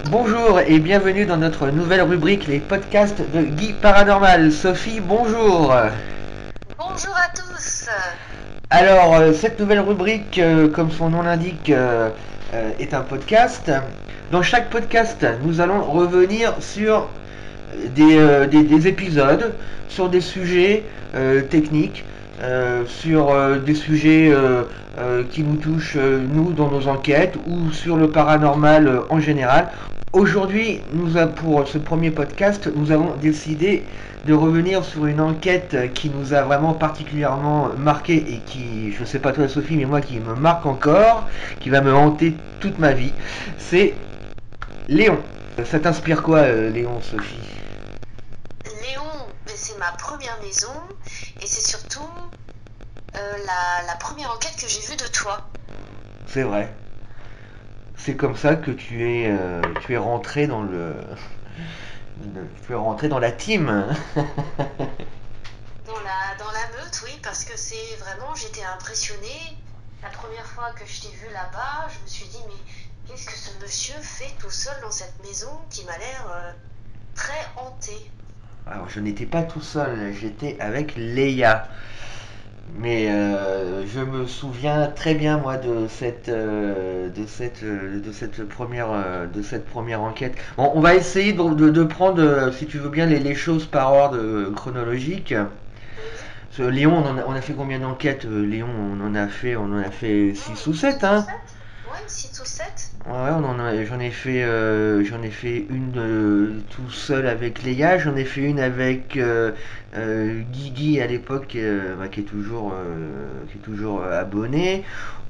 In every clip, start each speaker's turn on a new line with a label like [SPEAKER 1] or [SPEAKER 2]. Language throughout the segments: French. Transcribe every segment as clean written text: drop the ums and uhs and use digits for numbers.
[SPEAKER 1] Bonjour et bienvenue dans notre nouvelle rubrique, les podcasts de Guy Paranormal. Sophie, bonjour.
[SPEAKER 2] Bonjour à tous.
[SPEAKER 1] Alors, cette nouvelle rubrique, comme son nom l'indique, est un podcast. Dans chaque podcast, nous allons revenir sur des épisodes, sur des sujets techniques, sur des sujets qui nous touchent, nous, dans nos enquêtes, ou sur le paranormal en général. Aujourd'hui, pour ce premier podcast, nous avons décidé de revenir sur une enquête qui nous a vraiment particulièrement marqué et qui, je sais pas toi Sophie, mais moi qui me marque encore, qui va me hanter toute ma vie. C'est Léon. Ça t'inspire quoi, Léon, Sophie?
[SPEAKER 2] Léon, c'est ma première maison et c'est surtout la première enquête que j'ai vue de toi.
[SPEAKER 1] C'est vrai. C'est comme ça que tu es rentré dans tu es rentré dans la team.
[SPEAKER 2] Dans la meute, oui, parce que c'est vraiment, j'étais impressionnée. La première fois que je t'ai vue là-bas, je me suis dit, mais qu'est-ce que ce monsieur fait tout seul dans cette maison qui m'a l'air très hantée.
[SPEAKER 1] Alors, je n'étais pas tout seul, j'étais avec Léa. Mais je me souviens très bien moi de cette première enquête. Bon, on va essayer de prendre, si tu veux bien, les choses par ordre chronologique.
[SPEAKER 2] Oui,
[SPEAKER 1] Léon, on a fait combien d'enquêtes, Léon? On en a fait 6 ou 7,
[SPEAKER 2] 6 ou
[SPEAKER 1] hein?
[SPEAKER 2] 7. Oui, 6 ou 7.
[SPEAKER 1] Ouais, j'en ai fait une tout seul avec Léa, j'en ai fait une avec Guigui à l'époque, bah, qui est toujours abonné.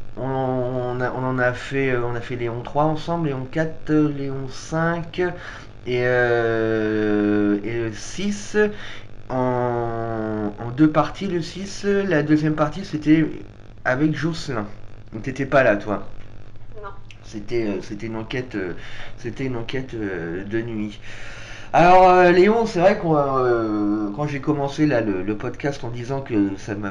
[SPEAKER 1] On a fait Léon 3 ensemble, Léon 4, Léon 5 et le 6 en deux parties. Le 6, la deuxième partie c'était avec Jocelyn. Donc t'étais pas là, toi.
[SPEAKER 2] Non.
[SPEAKER 1] C'était une enquête de nuit. Alors Léon, c'est vrai que quand j'ai commencé là le podcast en disant que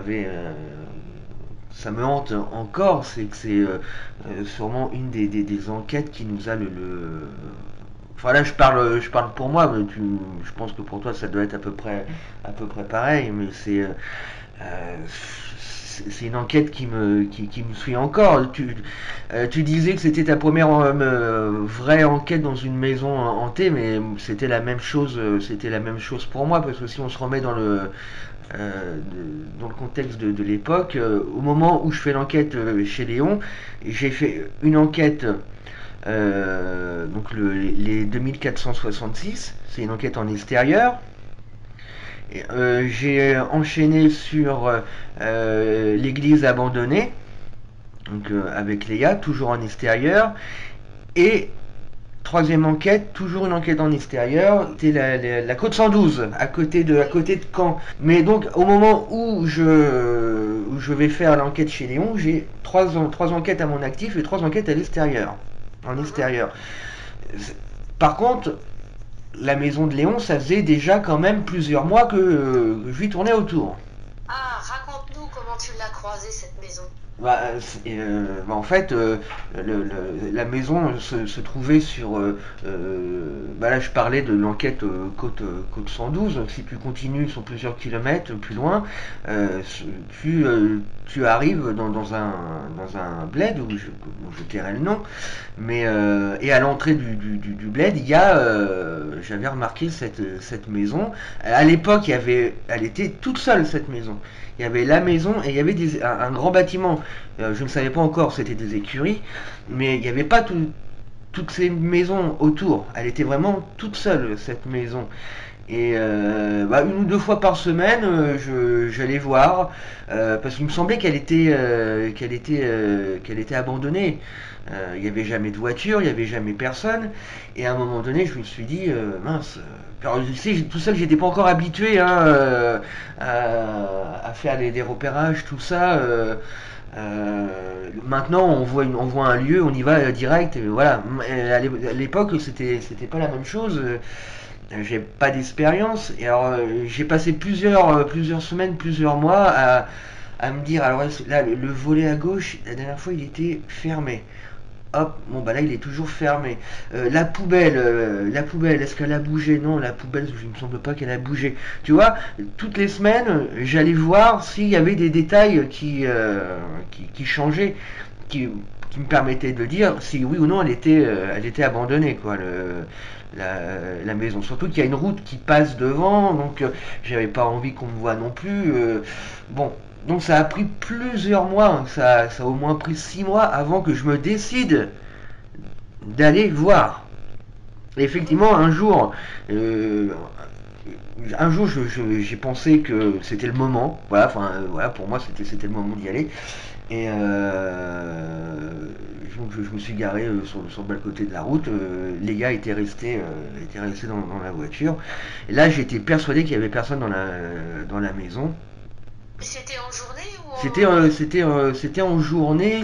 [SPEAKER 1] ça me hante encore, c'est que c'est sûrement une des enquêtes qui nous a Enfin là je parle pour moi, mais je pense que pour toi ça doit être à peu près pareil, mais euh, c'est une enquête qui me suit encore. Tu disais que c'était ta première vraie enquête dans une maison hantée, mais c'était la même chose pour moi, parce que si on se remet dans le contexte de l'époque, au moment où je fais l'enquête chez Léon, j'ai fait une enquête, donc les 2466, c'est une enquête en extérieur. J'ai enchaîné sur l'église abandonnée, donc avec Léa, toujours en extérieur. Et troisième enquête, toujours une enquête en extérieur, c'était la côte 112, à côté de Caen. Mais donc au moment où je vais faire l'enquête chez Léon, j'ai trois enquêtes à mon actif et trois enquêtes à l'extérieur. En
[SPEAKER 2] Mhm.
[SPEAKER 1] extérieur. Par contre, la maison de Léon, ça faisait déjà quand même plusieurs mois que je lui tournais autour.
[SPEAKER 2] Ah, raconte-nous comment tu l'as croisée, cette maison.
[SPEAKER 1] En fait, la maison se trouvait sur. Bah là, je parlais de l'enquête Côte 112. Donc, si tu continues sur plusieurs kilomètres plus loin, euh, tu arrives dans un bled où je tairai le nom. Mais et à l'entrée du bled, il y a. J'avais remarqué cette maison. À l'époque, elle était toute seule cette maison. Il y avait la maison et il y avait un grand bâtiment. Je ne savais pas encore, c'était des écuries, mais il n'y avait pas toutes ces maisons autour. Elle était vraiment toute seule, cette maison. Et bah, une ou deux fois par semaine, j'allais voir, parce qu'il me semblait qu'elle était abandonnée. Il n'y avait jamais de voiture, il n'y avait jamais personne. Et à un moment donné, je me suis dit, mince. Alors, je sais, tout ça, j'étais pas encore habitué, hein, à faire des repérages, tout ça. Maintenant, on voit un lieu, on y va direct. Et voilà. À l'époque, c'était pas la même chose. J'ai pas d'expérience. Et alors, j'ai passé plusieurs semaines, plusieurs mois à me dire, alors là, le volet à gauche, la dernière fois, il était fermé. hop, bon bah là il est toujours fermé. La poubelle, est-ce qu'elle a bougé? Non, la poubelle, il me semble pas qu'elle a bougé. Tu vois, toutes les semaines, j'allais voir s'il y avait des détails qui changeaient, qui me permettaient de dire si oui ou non elle était abandonnée, quoi, la maison. Surtout qu'il y a une route qui passe devant, donc j'avais pas envie qu'on me voit non plus. Bon, donc ça a pris plusieurs mois, ça a au moins pris 6 mois avant que je me décide d'aller voir. Et effectivement, euh, un jour, j'ai pensé que c'était le moment. Voilà, enfin, voilà, pour moi, c'était le moment d'y aller. Et donc, je me suis garé sur le bas côté de la route. Les gars étaient restés dans la voiture. Et là, j'étais persuadé qu'il y avait personne dans la maison.
[SPEAKER 2] C'était en journée ou
[SPEAKER 1] C'était en journée,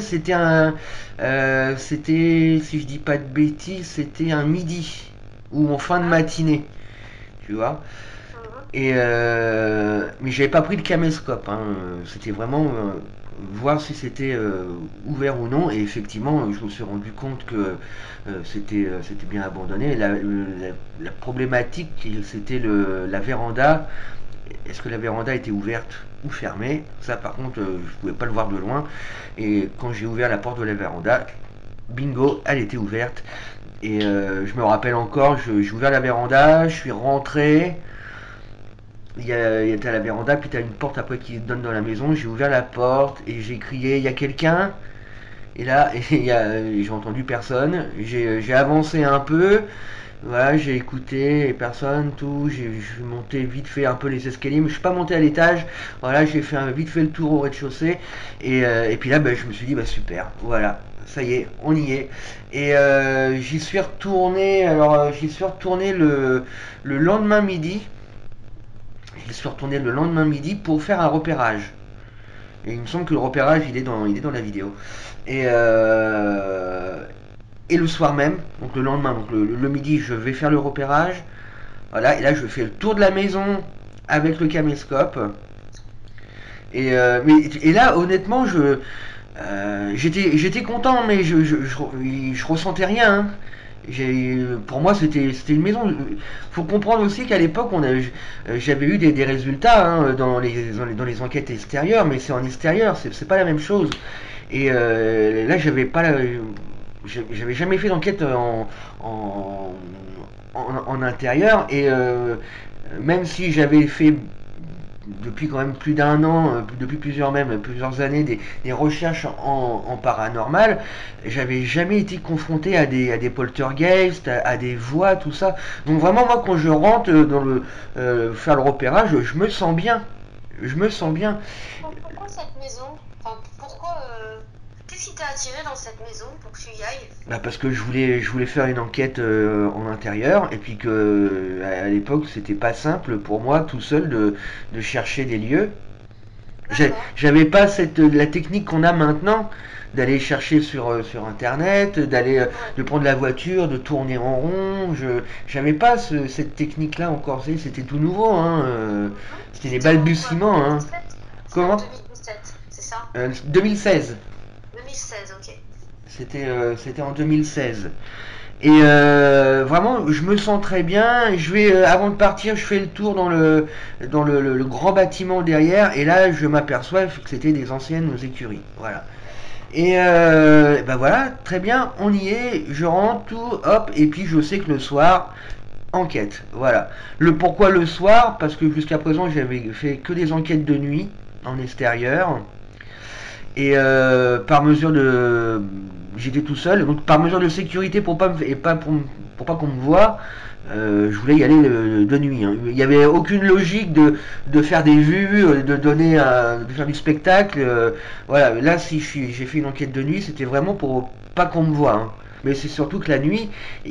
[SPEAKER 1] c'était, si je dis pas de bêtises, c'était un midi ou en fin de matinée, tu vois.
[SPEAKER 2] Mhm.
[SPEAKER 1] Et mais j'avais pas pris le caméscope, hein. C'était vraiment voir si c'était ouvert ou non. Et effectivement, je me suis rendu compte que c'était bien abandonné. La problématique, c'était la véranda. Est-ce que la véranda était ouverte ou fermée? Ça, par contre, je pouvais pas le voir de loin. Et quand j'ai ouvert la porte de la véranda, bingo, elle était ouverte. Et je me rappelle encore, j'ai ouvert la véranda, je suis rentré. Il y a la véranda, puis tu as une porte après qui donne dans la maison. J'ai ouvert la porte et j'ai crié, il y a quelqu'un? Et là, j'ai entendu personne. J'ai avancé un peu. Voilà, j'ai écouté et personne, tout. Je suis monté vite fait un peu les escaliers, mais je suis pas monté à l'étage. Voilà, j'ai fait vite fait le tour au rez-de-chaussée. Et puis là, bah, je me suis dit, bah super, voilà, ça y est, on y est. Et j'y suis retourné. Alors, j'y suis retourné le lendemain midi. J'y suis retourné le lendemain midi pour faire un repérage. Et il me semble que le repérage, il est dans la vidéo. Et, euh, et le soir même, donc le lendemain, donc le midi, je vais faire le repérage. Voilà, et là, je fais le tour de la maison avec le caméscope. Et là, honnêtement, j'étais content, mais je ressentais rien, hein. Pour moi, c'était une maison. Faut comprendre aussi qu'à l'époque, j'avais eu des résultats, hein, dans les enquêtes extérieures, mais c'est en extérieur, c'est pas la même chose. Et là, j'avais jamais fait d'enquête en, en intérieur, et même si j'avais fait depuis quand même plus d'un an, depuis plusieurs années, des recherches en paranormal, j'avais jamais été confronté à des poltergeists, à des voix, tout ça. Donc vraiment, moi, quand je rentre faire le repérage, je me sens bien. Je me sens bien.
[SPEAKER 2] Pourquoi cette maison? Enfin, pourquoi qu'est-ce qui t'a attiré dans cette maison pour que tu y ailles?
[SPEAKER 1] Bah parce que je voulais faire une enquête en intérieur, et puis que à l'époque c'était pas simple pour moi tout seul de chercher des lieux.
[SPEAKER 2] D'accord.
[SPEAKER 1] J'avais pas la technique qu'on a maintenant, d'aller chercher sur internet,
[SPEAKER 2] Ouais.
[SPEAKER 1] de prendre la voiture, de tourner en rond. J'avais pas cette technique là encore, c'était tout nouveau, hein.
[SPEAKER 2] Mhm.
[SPEAKER 1] C'était des
[SPEAKER 2] C'était en quoi?
[SPEAKER 1] balbutiements, hein.
[SPEAKER 2] 2017? C'était en
[SPEAKER 1] Comment?
[SPEAKER 2] 2017, c'est ça?
[SPEAKER 1] 2016.
[SPEAKER 2] 2016, ok.
[SPEAKER 1] C'était en 2016. Et vraiment, je me sens très bien. Avant de partir, je fais le tour dans le grand bâtiment derrière, et là, je m'aperçois que c'était des anciennes écuries. Voilà. Et ben voilà, très bien, on y est. Je rentre tout, hop, et puis je sais que le soir, enquête. Voilà. Le pourquoi le soir? Parce que jusqu'à présent, j'avais fait que des enquêtes de nuit en extérieur. Et par mesure de, j'étais tout seul, donc par mesure de sécurité pour pas qu'on me voie, je voulais y aller de nuit, hein. Il n'y avait aucune logique de faire des vues, de faire du spectacle. Voilà, là si j'ai fait une enquête de nuit, c'était vraiment pour pas qu'on me voie, hein. Mais c'est surtout que la nuit,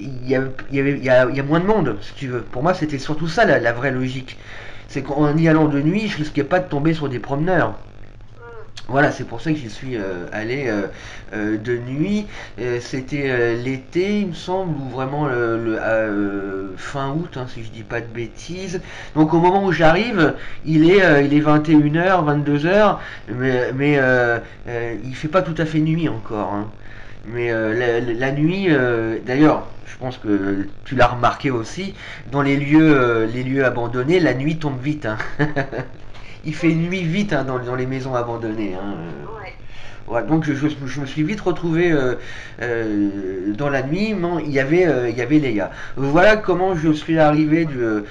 [SPEAKER 1] il y a moins de monde, si tu veux. Pour moi, c'était surtout ça la vraie logique. C'est qu'en y allant de nuit, je risquais pas de tomber sur des promeneurs.
[SPEAKER 2] Hmm.
[SPEAKER 1] Voilà, c'est pour ça que j'y suis allé de nuit. C'était l'été, il me semble, ou vraiment fin août, hein, si je dis pas de bêtises. Donc au moment où j'arrive, il est 21h, 22h, mais il fait pas tout à fait nuit encore, hein. Mais la nuit, d'ailleurs, je pense que tu l'as remarqué aussi, dans les lieux abandonnés, la nuit tombe vite, hein. Il fait nuit vite, hein, dans les maisons abandonnées, hein.
[SPEAKER 2] Ouais.
[SPEAKER 1] Ouais, donc je me suis vite retrouvé dans la nuit, non, il y avait Leia. Voilà comment je suis arrivé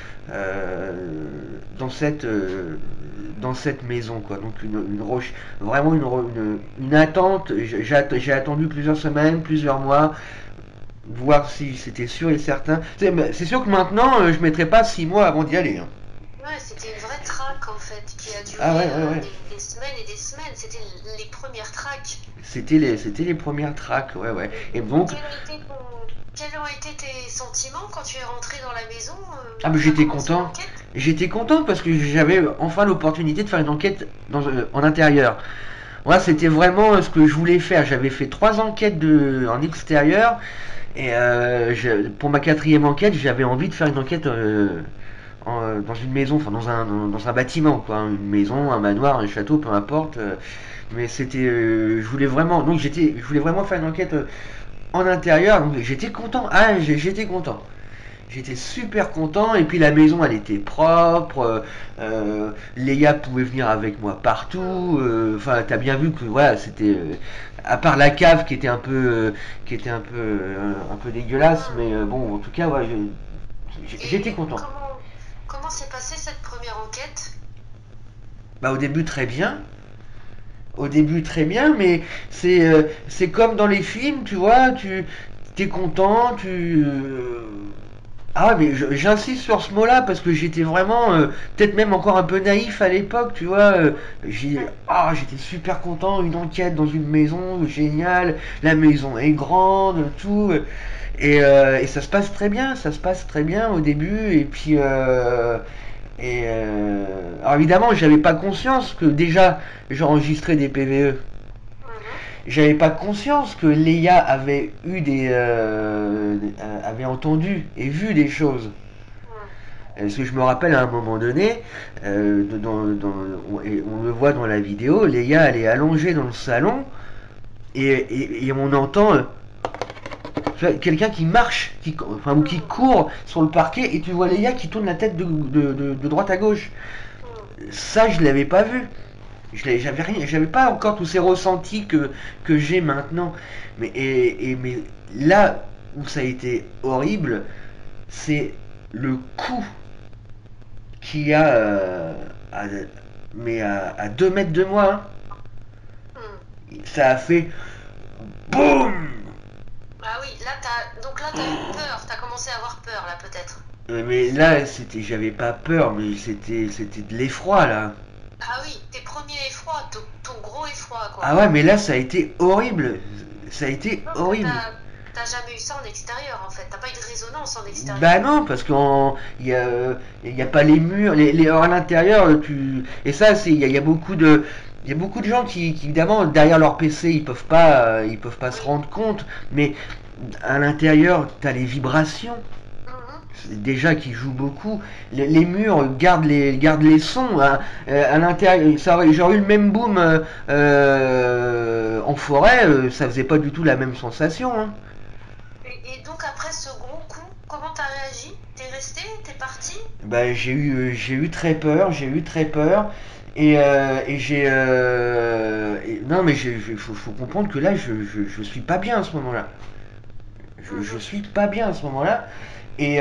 [SPEAKER 1] dans cette maison, quoi. Donc une roche, vraiment une attente. J'ai attendu plusieurs semaines, plusieurs mois, voir si c'était sûr et certain. C'est sûr que maintenant, je mettrais pas 6 mois avant d'y aller, hein.
[SPEAKER 2] Ouais, c'était une vraie traque en fait qui a
[SPEAKER 1] Ah
[SPEAKER 2] duré
[SPEAKER 1] ouais, ouais, ouais.
[SPEAKER 2] des semaines et des semaines. C'était les premières traques.
[SPEAKER 1] C'était les premières tracks, ouais, ouais. Et
[SPEAKER 2] Et
[SPEAKER 1] donc,
[SPEAKER 2] quels ont été tes sentiments quand tu es rentré dans la maison,
[SPEAKER 1] ah ben
[SPEAKER 2] tu as
[SPEAKER 1] j'étais
[SPEAKER 2] commencé
[SPEAKER 1] content.
[SPEAKER 2] l'enquête?
[SPEAKER 1] J'étais content parce que j'avais enfin l'opportunité de faire une enquête en intérieur. Moi, c'était vraiment ce que je voulais faire. J'avais fait 3 enquêtes en extérieur et pour ma quatrième enquête, j'avais envie de faire une enquête dans une maison, enfin dans un bâtiment, quoi, hein. Une maison, un manoir, un château, peu importe. Mais je voulais vraiment, je voulais vraiment faire une enquête en intérieur. Donc j'étais content. Ah, j'étais content. J'étais super content et puis la maison elle était propre, Léa pouvait venir avec moi partout, enfin t'as bien vu que voilà c'était à part la cave qui était un peu dégueulasse, mais bon en tout cas ouais, j'étais
[SPEAKER 2] Et
[SPEAKER 1] content.
[SPEAKER 2] comment s'est passée cette première enquête?
[SPEAKER 1] Bah au début très bien, au début très bien, mais c'est comme dans les films, tu vois, tu t'es content, ah ouais, mais j'insiste sur ce mot-là parce que j'étais vraiment, peut-être même encore un peu naïf à l'époque, tu vois. J'étais super content, une enquête dans une maison, génial, la maison est grande, tout. Et ça se passe très bien, ça se passe très bien au début. Et puis, alors évidemment, j'avais pas conscience que déjà j'enregistrais des PVE.
[SPEAKER 2] Mhm.
[SPEAKER 1] J'avais pas conscience que Leia avait entendu et vu des choses.
[SPEAKER 2] Mhm.
[SPEAKER 1] Parce que je me rappelle à un moment donné, et on le voit dans la vidéo, Leia elle est allongée dans le salon et on entend quelqu'un qui marche, enfin, ou qui
[SPEAKER 2] Mhm.
[SPEAKER 1] court sur le parquet et tu vois Leia qui tourne la tête de droite à gauche.
[SPEAKER 2] Mhm.
[SPEAKER 1] Ça je l'avais pas vu. J'avais rien, j'avais pas encore tous ces ressentis que j'ai maintenant. Mais là où ça a été horrible, c'est le coup qu'il y a à, à 2 mètres de moi,
[SPEAKER 2] Mhm.
[SPEAKER 1] hein. Ça a fait BOUM.
[SPEAKER 2] Ah oui, donc là t'as eu peur, t'as commencé à avoir peur là peut-être.
[SPEAKER 1] Mais là, j'avais pas peur, mais c'était de l'effroi là.
[SPEAKER 2] Ah oui, tes premiers effrois, ton gros effroi
[SPEAKER 1] Ah
[SPEAKER 2] quoi.
[SPEAKER 1] ouais, mais là, ça a été horrible. Ça a été
[SPEAKER 2] Parce que
[SPEAKER 1] horrible.
[SPEAKER 2] t'as jamais eu ça en extérieur en fait, t'as pas eu de résonance en
[SPEAKER 1] Bah
[SPEAKER 2] extérieur.
[SPEAKER 1] non, parce il y a pas les murs, à l'intérieur, et ça, il y a beaucoup il y a beaucoup de gens qui, évidemment, derrière leur PC, ils peuvent pas se
[SPEAKER 2] Oui.
[SPEAKER 1] rendre compte, mais à l'intérieur, t'as les vibrations,
[SPEAKER 2] Mhm.
[SPEAKER 1] déjà qui jouent beaucoup. Les murs gardent les sons, hein. À l'intérieur, j'aurais eu le même boom en forêt, ça faisait pas du tout la même sensation, hein.
[SPEAKER 2] Et donc après ce gros coup, comment t'as réagi? T'es resté? T'es parti?
[SPEAKER 1] Bah, j'ai eu très peur, j'ai eu très peur. Non, mais faut comprendre que là, je suis pas bien à ce moment-là. Je
[SPEAKER 2] Mhm.
[SPEAKER 1] suis pas bien à ce moment-là. Et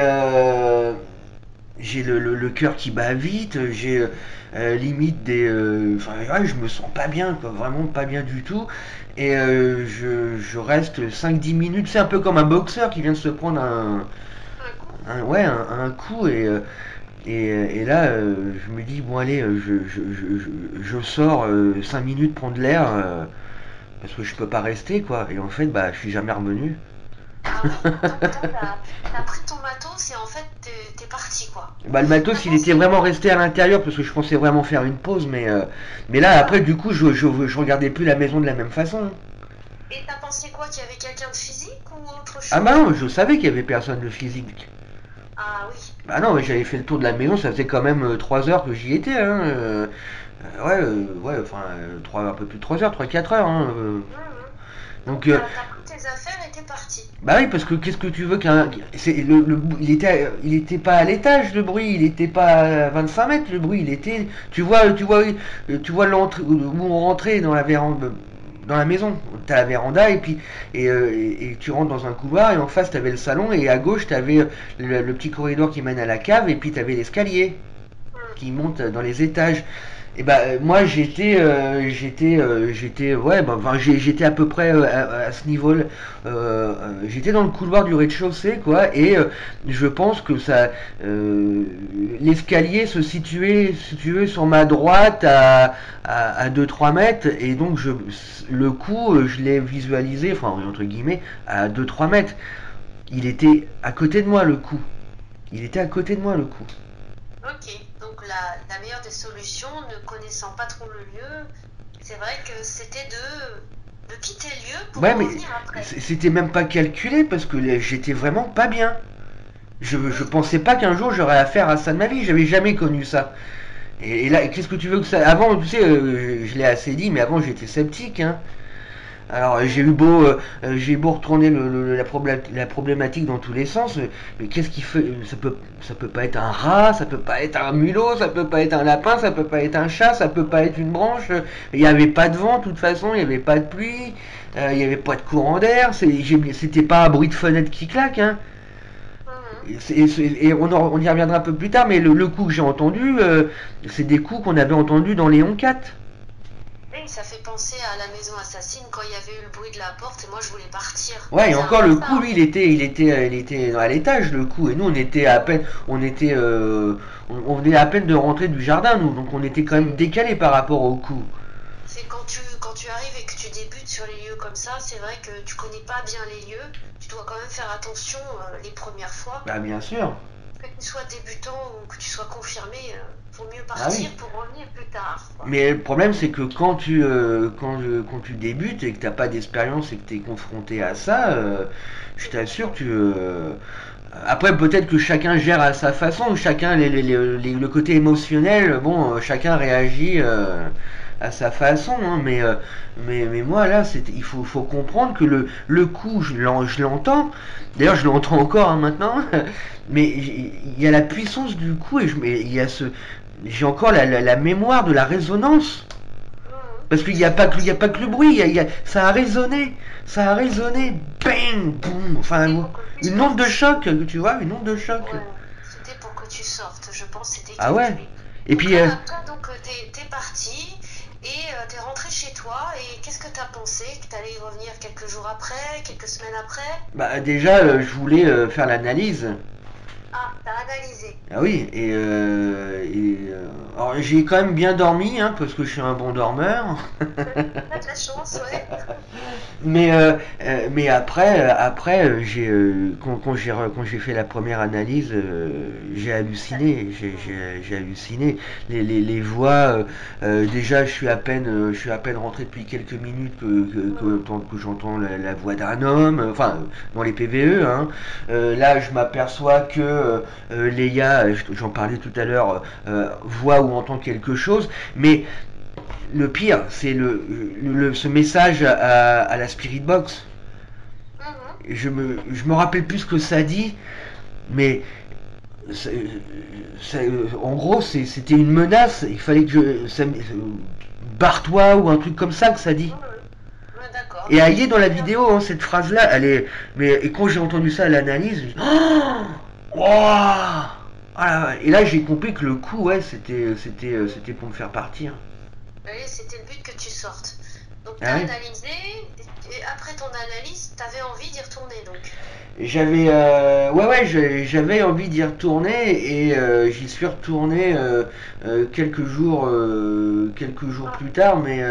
[SPEAKER 1] j'ai le cœur qui bat vite, j'ai limite enfin, ouais, je me sens pas bien, quoi, vraiment pas bien du tout. Et je reste 5 10 minutes, c'est un peu comme un boxeur qui vient de se prendre
[SPEAKER 2] Un coup?
[SPEAKER 1] ouais, un coup. Et là, je me dis, bon allez, je sors 5 minutes prendre l'air, parce que je peux pas rester, quoi. Et en fait, bah, je suis jamais revenu.
[SPEAKER 2] Ah oui, donc là t'as pris ton matos et en fait t'es parti quoi.
[SPEAKER 1] Bah, le
[SPEAKER 2] T'as
[SPEAKER 1] matos, il était
[SPEAKER 2] pensé
[SPEAKER 1] vraiment
[SPEAKER 2] quoi?
[SPEAKER 1] resté à l'intérieur, parce que je pensais vraiment faire une pause, mais là, après, du coup, je regardais plus la maison de la même façon.
[SPEAKER 2] Et t'as pensé quoi? Qu'il y avait quelqu'un de physique ou autre
[SPEAKER 1] Ah bah
[SPEAKER 2] chose?
[SPEAKER 1] non, je savais qu'il y avait personne de physique.
[SPEAKER 2] Ah oui.
[SPEAKER 1] Bah non, j'avais fait le tour de la maison, ça faisait quand même 3 heures que j'y étais, hein. Ouais, enfin, un peu plus de 3 heures, 3 4 heures, hein.
[SPEAKER 2] Mhm.
[SPEAKER 1] Donc,
[SPEAKER 2] Donc t'as pris tes mes affaires étaient parties.
[SPEAKER 1] Bah oui, parce que qu'est-ce que tu veux qu'un... il était pas à l'étage le bruit, il était pas à 25 mètres le bruit, il était... Tu vois l'entrée où on rentrait dans la véranda, dans la maison. T'as la véranda et tu rentres dans un couloir et en face t'avais le salon et à gauche t'avais le petit corridor qui mène à la cave et puis t'avais l'escalier
[SPEAKER 2] Hmm.
[SPEAKER 1] qui monte dans les étages. Et bah moi ouais bah, enfin, j'étais à peu près à ce niveau là, j'étais dans le couloir du rez-de-chaussée quoi et je pense que ça l'escalier se situait si tu veux sur ma droite à 2-3 mètres et donc le coup je l'ai visualisé enfin entre guillemets à 2-3 mètres. Il était à côté de moi le coup, il était à côté de moi le coup.
[SPEAKER 2] Ok, donc la meilleure des solutions, ne connaissant pas trop le lieu, c'est vrai que c'était de quitter le lieu pour
[SPEAKER 1] Ouais, mais
[SPEAKER 2] revenir après.
[SPEAKER 1] c'était même pas calculé parce que j'étais vraiment pas bien. Je
[SPEAKER 2] Oui,
[SPEAKER 1] pensais pas qu'un jour j'aurais affaire à ça de ma vie, j'avais jamais connu ça. Et là, qu'est-ce que tu veux que ça. Avant, tu sais, je l'ai assez dit, mais avant j'étais sceptique, hein. Alors j'ai beau retourner la problématique dans tous les sens, mais qu'est-ce qui fait. Ça peut pas être un rat, ça peut pas être un mulot, ça peut pas être un lapin, ça peut pas être un chat, ça peut pas être une branche. Il n'y avait pas de vent, de toute façon, il n'y avait pas de pluie, il n'y avait pas de courant d'air, c'était pas un bruit de fenêtre qui claque, hein.
[SPEAKER 2] mhm.
[SPEAKER 1] Et on y reviendra un peu plus tard, mais le coup que j'ai entendu, c'est des coups qu'on avait entendus dans Léon 4.
[SPEAKER 2] Oui, ça fait penser à la maison assassine quand il y avait eu le bruit de la porte et moi je voulais partir.
[SPEAKER 1] Ouais, et
[SPEAKER 2] C'est un
[SPEAKER 1] encore
[SPEAKER 2] peu
[SPEAKER 1] le
[SPEAKER 2] ça,
[SPEAKER 1] coup,
[SPEAKER 2] hein.
[SPEAKER 1] lui, il était à l'étage, le coup, et nous, on était à peine, on venait à peine de rentrer du jardin, nous, donc on était quand même
[SPEAKER 2] C'est
[SPEAKER 1] décalé par rapport au coup.
[SPEAKER 2] c'est quand tu arrives et que tu débutes sur les lieux comme ça, c'est vrai que tu connais pas bien les lieux. Tu dois quand même faire attention les premières fois.
[SPEAKER 1] Bah, bien sûr.
[SPEAKER 2] Que tu sois débutant ou que tu sois confirmé, vaut mieux
[SPEAKER 1] Ah oui.
[SPEAKER 2] partir pour revenir plus tard, quoi.
[SPEAKER 1] Mais le problème, c'est que quand tu débutes et que t'as pas d'expérience et que t'es confronté à ça, je t'assure après, peut-être que chacun gère à sa façon, chacun le côté émotionnel, bon, chacun réagit à sa façon, hein, mais moi là, il faut comprendre que le coup, je l'entends. D'ailleurs, je l'entends encore hein, maintenant, mais il y a la puissance du coup mais il y a j'ai encore la mémoire de la résonance.
[SPEAKER 2] Mhm.
[SPEAKER 1] Parce qu'il n'y a pas que, il y a pas que le bruit, ça a résonné, bang, boum,
[SPEAKER 2] C'était
[SPEAKER 1] enfin,
[SPEAKER 2] pour que tu
[SPEAKER 1] une onde de
[SPEAKER 2] sortes.
[SPEAKER 1] choc, tu vois, une onde de choc.
[SPEAKER 2] Ouais, c'était pour que tu sortes. Je pense que c'était
[SPEAKER 1] Ah ouais.
[SPEAKER 2] calculé.
[SPEAKER 1] Et
[SPEAKER 2] Donc
[SPEAKER 1] puis,
[SPEAKER 2] là, après, donc, t'es parti et t'es rentré chez toi. Et qu'est-ce que t'as pensé? Que t'allais y revenir quelques jours après, quelques semaines après?
[SPEAKER 1] bah déjà, je voulais faire l'analyse.
[SPEAKER 2] Ah, t'as analysé.
[SPEAKER 1] Ah oui, alors j'ai quand même bien dormi, hein, parce que je suis un bon dormeur.
[SPEAKER 2] T'as de la chance, ouais.
[SPEAKER 1] Mais après quand j'ai fait la première analyse, j'ai halluciné. J'ai halluciné. Les voix, déjà, je suis à peine rentré depuis quelques minutes que j'entends la voix d'un homme, enfin, dans les PVE, hein. Là, je m'aperçois que Leia, j'en parlais tout à l'heure, voit ou entend quelque chose, mais le pire, c'est ce message à la Spirit Box.
[SPEAKER 2] Mhm.
[SPEAKER 1] Je me rappelle plus ce que ça dit, mais en gros, c'était une menace. Il fallait que barre-toi ou un truc comme ça que ça dit.
[SPEAKER 2] Mhm. Ouais, d'accord.
[SPEAKER 1] Et elle y est dans la
[SPEAKER 2] Très bien.
[SPEAKER 1] vidéo, hein, cette phrase-là, elle est. Mais et quand j'ai entendu ça à l'analyse, je dis, oh, wow. Voilà. Et là, j'ai compris que le coup, ouais, c'était pour me faire partir.
[SPEAKER 2] Oui, c'était le but que tu sortes. Donc
[SPEAKER 1] Ah
[SPEAKER 2] t'as
[SPEAKER 1] oui.
[SPEAKER 2] analysé, et après ton analyse, t'avais envie d'y retourner, donc.
[SPEAKER 1] J'avais envie d'y retourner et j'y suis retourné quelques jours
[SPEAKER 2] Ah,
[SPEAKER 1] plus tard, mais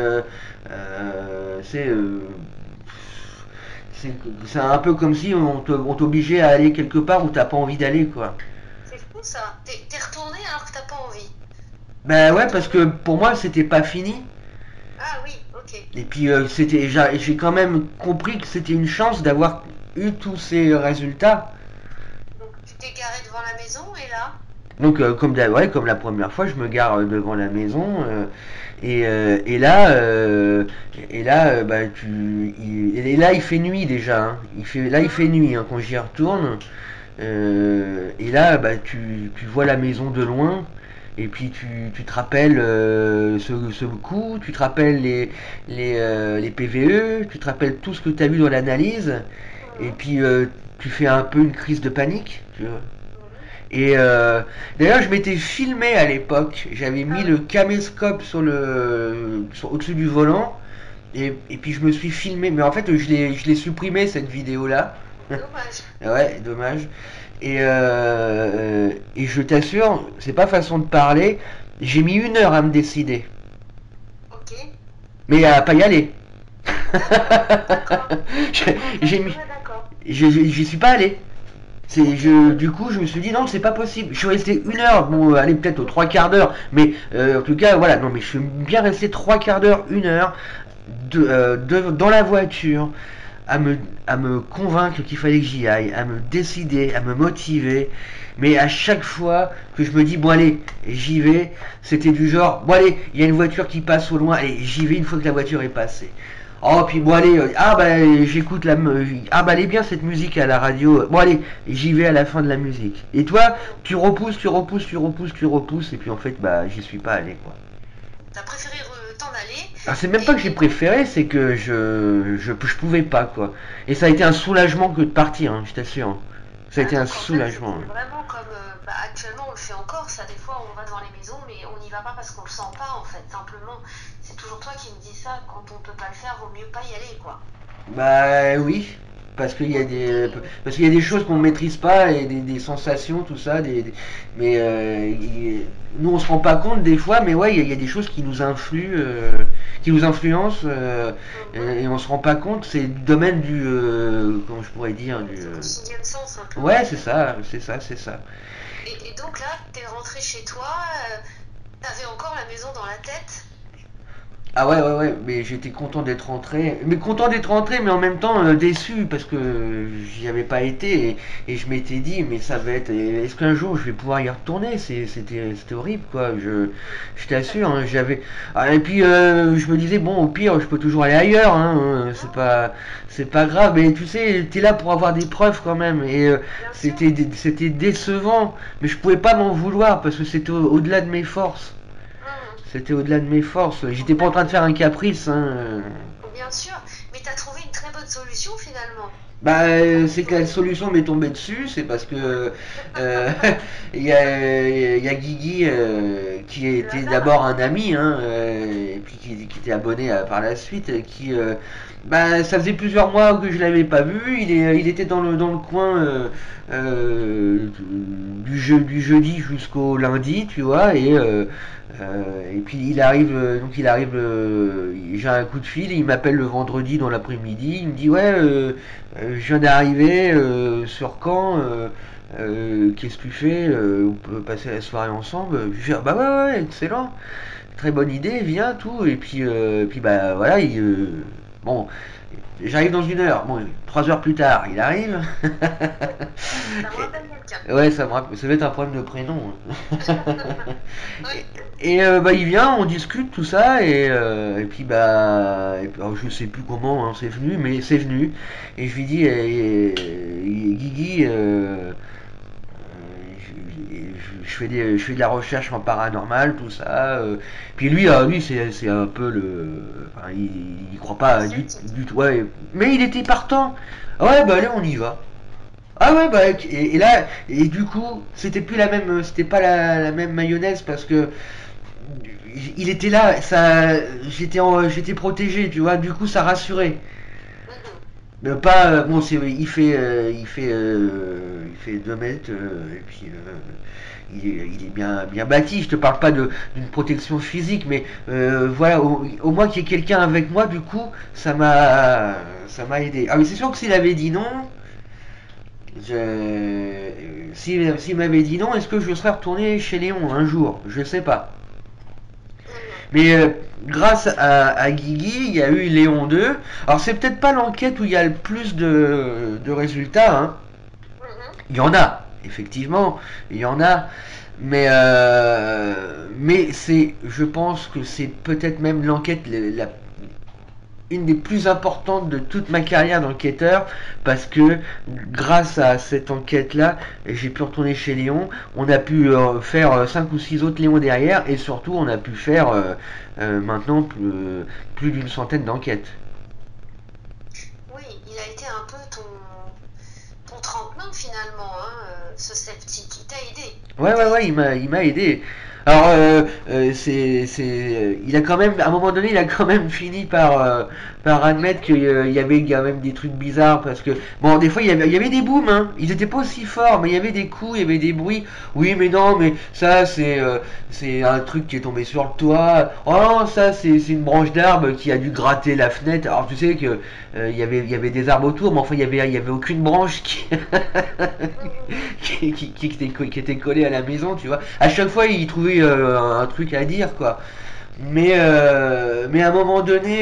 [SPEAKER 1] c'est c'est un peu comme si on t'obligeait à aller quelque part où t'as pas envie d'aller, quoi.
[SPEAKER 2] c'est fou ça. T'es retourné alors que t'as pas envie.
[SPEAKER 1] Ben
[SPEAKER 2] T'es
[SPEAKER 1] ouais, parce
[SPEAKER 2] retourné.
[SPEAKER 1] que pour moi c'était pas fini.
[SPEAKER 2] Ah oui, ok.
[SPEAKER 1] Et puis j'ai quand même compris que c'était une chance d'avoir eu tous ces résultats.
[SPEAKER 2] Donc tu t'es garé devant la maison et là?
[SPEAKER 1] Donc ouais, comme la première fois, je me gare devant la maison et là bah et là il fait nuit déjà. Hein. Il fait nuit hein, quand j'y retourne. Et là bah tu vois la maison de loin. Et puis tu te rappelles ce coup, tu te rappelles les PVE, tu te rappelles tout ce que tu as vu dans l'analyse, et puis tu fais un peu une crise de panique. Tu vois. Et d'ailleurs, je m'étais filmé à l'époque. J'avais mis le caméscope au-dessus du volant. Et puis je me suis filmé. Mais en fait, je l'ai supprimé cette vidéo-là.
[SPEAKER 2] Dommage.
[SPEAKER 1] Ouais, dommage. Et je t'assure, c'est pas façon de parler. J'ai mis 1 heure à me décider.
[SPEAKER 2] Ok.
[SPEAKER 1] Mais à pas y aller.
[SPEAKER 2] D'accord.
[SPEAKER 1] J'ai j'ai mis.
[SPEAKER 2] Ouais, d'accord.
[SPEAKER 1] J'y suis pas allé. Du coup, je me suis dit non, c'est pas possible. Je suis resté 1 heure, bon, allez, peut-être aux 3 quarts d'heure, mais en tout cas, voilà, non, mais je suis bien resté 3 quarts d'heure, 1 heure, dans la voiture, à me, à me convaincre qu'il fallait que j'y aille, à me décider, à me motiver. Mais à chaque fois que je me dis, bon, allez, j'y vais, c'était du genre, bon, allez, il y a une voiture qui passe au loin, allez, j'y vais une fois que la voiture est passée. Oh, puis bon, allez, ah bah j'écoute ah bah elle est bien cette musique à la radio. Bon, allez, j'y vais à la fin de la musique. Et toi, tu repousses, tu repousses, tu repousses, tu repousses, et puis en fait, bah j'y suis pas allé, quoi.
[SPEAKER 2] T'as préféré t'en aller
[SPEAKER 1] Alors, c'est même pas que j'ai
[SPEAKER 2] et
[SPEAKER 1] préféré, c'est que je pouvais pas, quoi. Et ça a été un soulagement que de partir, hein, je t'assure. Hein. Ça a
[SPEAKER 2] ah,
[SPEAKER 1] été un
[SPEAKER 2] donc en fait
[SPEAKER 1] soulagement.
[SPEAKER 2] c'était
[SPEAKER 1] Hein.
[SPEAKER 2] vraiment comme bah, actuellement on le fait encore, ça des fois on va devant les maisons mais on n'y va pas parce qu'on le sent pas en fait, simplement c'est toujours toi qui me dis ça, quand on peut pas le faire vaut mieux pas y aller quoi.
[SPEAKER 1] Bah oui, parce qu'il y a des choses qu'on ne maîtrise pas et des sensations, tout ça, mais nous on se rend pas compte des fois, mais ouais, il y a des choses qui nous influent, qui nous influencent
[SPEAKER 2] Mhm.
[SPEAKER 1] et on se rend pas compte. C'est le domaine comment je pourrais dire,
[SPEAKER 2] Du sixième sens un peu,
[SPEAKER 1] ouais,
[SPEAKER 2] ouais.
[SPEAKER 1] c'est ça, c'est ça, c'est ça.
[SPEAKER 2] Et donc là, t'es rentré chez toi, t'avais encore la maison dans la tête.
[SPEAKER 1] Ah ouais, ouais, ouais, mais j'étais content d'être rentré. Mais content d'être rentré, mais en même temps déçu parce que j'y avais pas été et je m'étais dit, mais ça va être. Est-ce qu'un jour je vais pouvoir y retourner? C'était horrible, quoi. Je t'assure, hein,
[SPEAKER 2] D'accord.
[SPEAKER 1] j'avais. Ah, et puis je me disais, bon, au pire, je peux toujours aller ailleurs, hein,
[SPEAKER 2] Mhm.
[SPEAKER 1] c'est pas grave. Mais tu sais, t'es là pour avoir des preuves quand même. Et
[SPEAKER 2] Bien sûr.
[SPEAKER 1] c'était décevant, mais je pouvais pas m'en vouloir parce que c'était au-delà de mes forces.
[SPEAKER 2] Mhm.
[SPEAKER 1] C'était au-delà de mes forces. J'étais pas en train de faire
[SPEAKER 2] Complètement.
[SPEAKER 1] un caprice. Hein.
[SPEAKER 2] Bien sûr. Mais t'as trouvé une très bonne solution finalement.
[SPEAKER 1] Bah,
[SPEAKER 2] Avec
[SPEAKER 1] c'est que la
[SPEAKER 2] ton...
[SPEAKER 1] solution m'est tombée dessus. C'est parce que euh, il y a Guigui qui
[SPEAKER 2] Le
[SPEAKER 1] était
[SPEAKER 2] hasard.
[SPEAKER 1] d'abord un ami, hein, et puis qui était abonné par la suite, bah, ça faisait plusieurs mois que je l'avais pas vu. Il était dans le coin du jeudi jusqu'au lundi, tu vois, et puis il arrive, j'ai un coup de fil, il m'appelle le vendredi dans l'après-midi, il me dit ouais, je viens d'arriver sur Caen, qu'est-ce que tu fais, on peut passer la soirée ensemble. Je dis ah bah ouais, ouais, excellent, très bonne idée, viens tout, et puis bah voilà, bon, j'arrive dans 1 heure, bon, 3 heures plus tard, il arrive.
[SPEAKER 2] Ça me rappelle quelqu'un.
[SPEAKER 1] Ouais, ça va être un problème de prénom.
[SPEAKER 2] Oui.
[SPEAKER 1] Bah, il vient, on discute tout ça, et puis bah, alors, je sais plus comment hein, c'est venu, mais c'est venu. Et je lui dis, Guigui, je fais de la recherche en paranormal, tout ça. Puis lui c'est un peu enfin, il croit pas
[SPEAKER 2] Initiatique.
[SPEAKER 1] du tout. Ouais, mais il était partant. Ah ouais, bah allez, on y va. Ah ouais bah et là et du coup c'était pas la même mayonnaise parce que il était là ça j'étais protégé tu vois du coup ça rassurait
[SPEAKER 2] Mhm.
[SPEAKER 1] pas bon c'est il fait 2 mètres et puis il est bien bâti je te parle pas d'une protection physique mais voilà au moins qu'il y ait quelqu'un avec moi du coup ça m'a aidé ah mais c'est sûr que s'il avait dit non s'il m'avait dit non, est-ce que je serais retourné chez Léon un jour? Je sais pas.
[SPEAKER 2] Mhm.
[SPEAKER 1] Mais grâce à Guigui, il y a eu Léon 2. Alors c'est peut-être pas l'enquête où il y a le plus de résultats. Hein.
[SPEAKER 2] Mhm.
[SPEAKER 1] Il y en a. effectivement, il y en a, mais je pense que c'est peut-être même l'enquête une des plus importantes de toute ma carrière d'enquêteur, parce que grâce à cette enquête-là, j'ai pu retourner chez Léon, on a pu faire 5 ou 6 autres Léon derrière, et surtout on a pu faire maintenant plus d'une centaine d'enquêtes.
[SPEAKER 2] Oui, il a été un peu ton tremplin finalement, hein, ce sceptique. Il t'a aidé. Il
[SPEAKER 1] Ouais,
[SPEAKER 2] t'a
[SPEAKER 1] ouais, ouais,
[SPEAKER 2] aidé.
[SPEAKER 1] il m'a aidé. Alors, il a quand même, à un moment donné, il a quand même fini par admettre qu'il y avait quand même des trucs bizarres parce que, bon, des fois, il y avait des booms, hein. Ils étaient pas aussi forts, mais il y avait des coups, il y avait des bruits. Oui, mais non, mais ça, c'est un truc qui est tombé sur le toit. Oh non, ça, c'est une branche d'arbre qui a dû gratter la fenêtre. Alors, tu sais que, il y avait des arbres autour, mais enfin, il y avait aucune branche qui, qui était collé à la maison, tu vois. À chaque fois, il trouvait un truc à dire, quoi. Mais à un moment donné,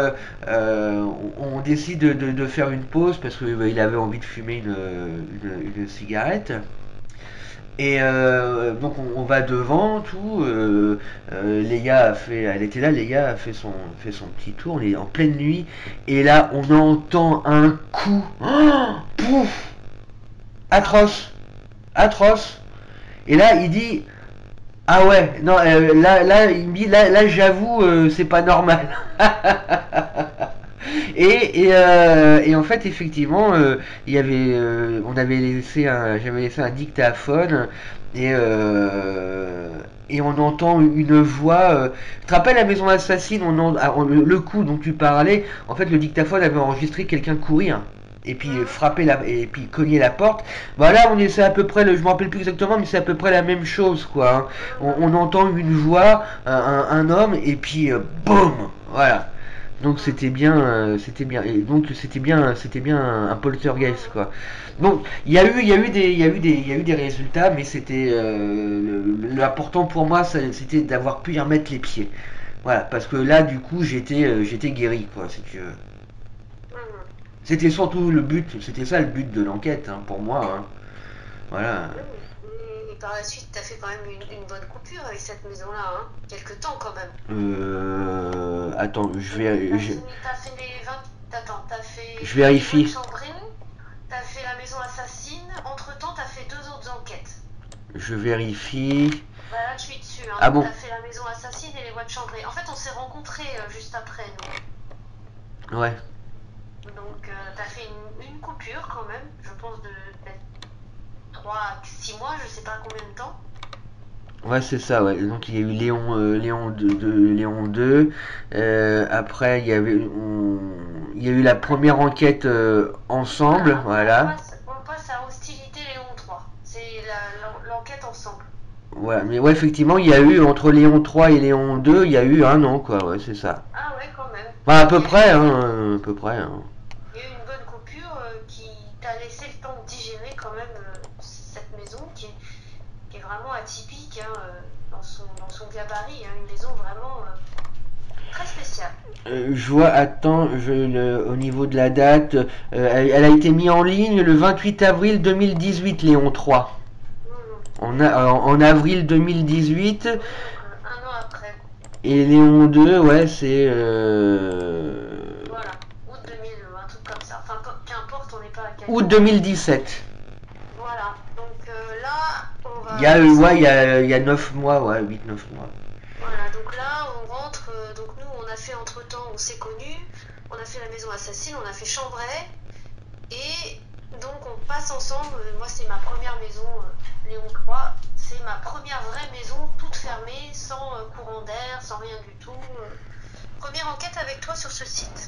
[SPEAKER 1] on décide de faire une pause parce qu'il avait envie de fumer une cigarette. Et donc on va devant, tout. Léa a fait, elle était là, Léa a fait son petit tour. On est en pleine nuit et là on entend un coup, oh, pouf,
[SPEAKER 2] Ah oui.
[SPEAKER 1] atroce, atroce. Et là, il dit, ah ouais, non, là, il me dit, là, j'avoue, c'est pas normal. Et en fait, effectivement, on avait j'avais laissé un dictaphone et et on entend une voix. Tu te rappelles la maison assassine, le coup dont tu parlais. En fait, le dictaphone avait enregistré quelqu'un courir et puis frapper et puis cogner la porte. Voilà, c'est à peu près je me rappelle plus exactement, mais c'est à peu près la même chose, quoi, hein. On entend une voix, un homme, et puis boum, voilà. Donc c'était bien, et donc c'était bien un poltergeist, quoi. Donc il y a eu des résultats, mais c'était l'important pour moi, c'était d'avoir pu y remettre les pieds. Voilà, parce que là, du coup, j'étais guéri, quoi, si tu veux. C'était surtout le but, c'était ça le but de l'enquête, hein, pour moi, hein. Voilà.
[SPEAKER 2] Oui, et par la suite, t'as fait quand même une bonne coupure avec cette maison-là, hein. Quelque temps quand même.
[SPEAKER 1] Attends,
[SPEAKER 2] T'as fait les 20. Attends, t'as fait
[SPEAKER 1] je
[SPEAKER 2] les boîtes
[SPEAKER 1] vérifie.
[SPEAKER 2] chambrées, t'as fait la maison assassine. Entre-temps, t'as fait deux autres enquêtes.
[SPEAKER 1] Je vérifie.
[SPEAKER 2] Bah là, je suis dessus, hein.
[SPEAKER 1] Ah
[SPEAKER 2] Donc,
[SPEAKER 1] bon?
[SPEAKER 2] t'as fait la maison assassine et les boîtes chambrées. En fait, on s'est rencontrés juste après,
[SPEAKER 1] Ouais.
[SPEAKER 2] nous. Donc, t'as fait une coupure quand même, je pense de peut-être 3 à 6 mois, je sais pas combien de temps.
[SPEAKER 1] Ouais, c'est ça, ouais. Donc il y a eu Léon 2, Léon 2. Après, il y a eu la première enquête ensemble,
[SPEAKER 2] Voilà,
[SPEAKER 1] voilà.
[SPEAKER 2] on passe à Hostilité Léon 3. C'est l'enquête ensemble.
[SPEAKER 1] Ouais, mais ouais, effectivement, il y a eu entre Léon 3 et Léon 2, il y a eu un an, quoi, ouais, c'est ça.
[SPEAKER 2] Ah ouais, quand même.
[SPEAKER 1] Enfin, à
[SPEAKER 2] Il
[SPEAKER 1] peu
[SPEAKER 2] y a eu
[SPEAKER 1] près,
[SPEAKER 2] une
[SPEAKER 1] hein,
[SPEAKER 2] bonne,
[SPEAKER 1] à peu près, hein.
[SPEAKER 2] il y a eu une bonne coupure qui t'a laissé le temps de digérer quand même cette maison qui est vraiment atypique, hein, dans son gabarit, hein, une maison vraiment très spéciale.
[SPEAKER 1] Je vois, attends, au niveau de la date, elle a été mise en ligne le 28 avril 2018, Léon 3.
[SPEAKER 2] Mhm.
[SPEAKER 1] En avril 2018,
[SPEAKER 2] Oui, donc un an après.
[SPEAKER 1] et Léon 2, ouais, c'est
[SPEAKER 2] Voilà, août 2000, un truc comme ça. Enfin, qu'importe, on n'est pas à
[SPEAKER 1] août
[SPEAKER 2] quelques mois près.
[SPEAKER 1] 2017.
[SPEAKER 2] Voilà, donc là, on
[SPEAKER 1] Il y a,
[SPEAKER 2] va
[SPEAKER 1] ouais,
[SPEAKER 2] descendre.
[SPEAKER 1] il y a 9 mois, ouais, 8 9 mois.
[SPEAKER 2] Voilà, donc là, on rentre. Donc nous, on a fait entre-temps, on s'est connus. On a fait la maison assassine, on a fait Chambray. Et donc on passe ensemble. Moi, c'est ma première maison, Léon 3. C'est ma première vraie maison, toute fermée, sans courant d'air, sans rien du tout. Première enquête avec toi sur ce site.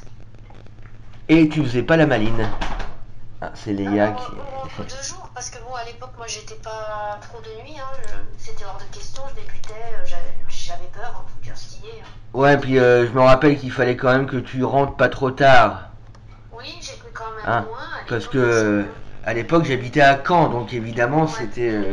[SPEAKER 1] Et tu faisais pas la maline. Ah, c'est Léa
[SPEAKER 2] Alors,
[SPEAKER 1] qui.
[SPEAKER 2] entre deux jours, parce que bon, à l'époque, moi, j'étais pas trop de nuit, hein, c'était hors de question, je débutais, j'avais peur, hein, faut dire ce qui est, hein.
[SPEAKER 1] Ouais, puis je me rappelle qu'il fallait quand même que tu rentres pas trop tard.
[SPEAKER 2] Oui, j'étais quand même
[SPEAKER 1] Hein,
[SPEAKER 2] loin à
[SPEAKER 1] parce
[SPEAKER 2] l'époque
[SPEAKER 1] que
[SPEAKER 2] aussi,
[SPEAKER 1] à l'époque j'habitais à Caen, donc évidemment
[SPEAKER 2] hein. Ouais,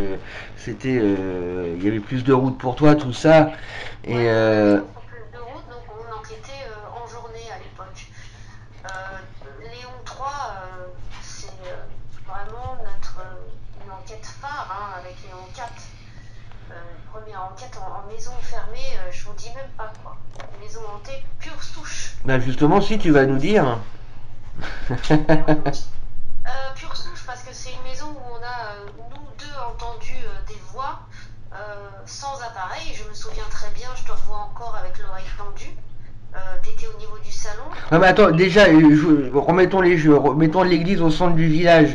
[SPEAKER 1] il y avait plus de routes pour toi, tout ça. Et
[SPEAKER 2] ouais, on avait beaucoup plus de routes, donc on enquêtait en journée à l'époque. Léon 3, c'est vraiment notre une enquête phare hein, avec Léon 4. Première enquête en maison fermée, je vous dis même pas quoi. Maison hantée, pure souche.
[SPEAKER 1] Bah justement, si tu vas nous dire.
[SPEAKER 2] Pure souche parce que c'est une maison où on a, nous deux, entendu des voix sans appareil. Je me souviens très bien, je te revois encore avec l'oreille tendue. T'étais au niveau du salon.
[SPEAKER 1] Non mais attends, déjà, remettons les jeux, remettons l'église au centre du village.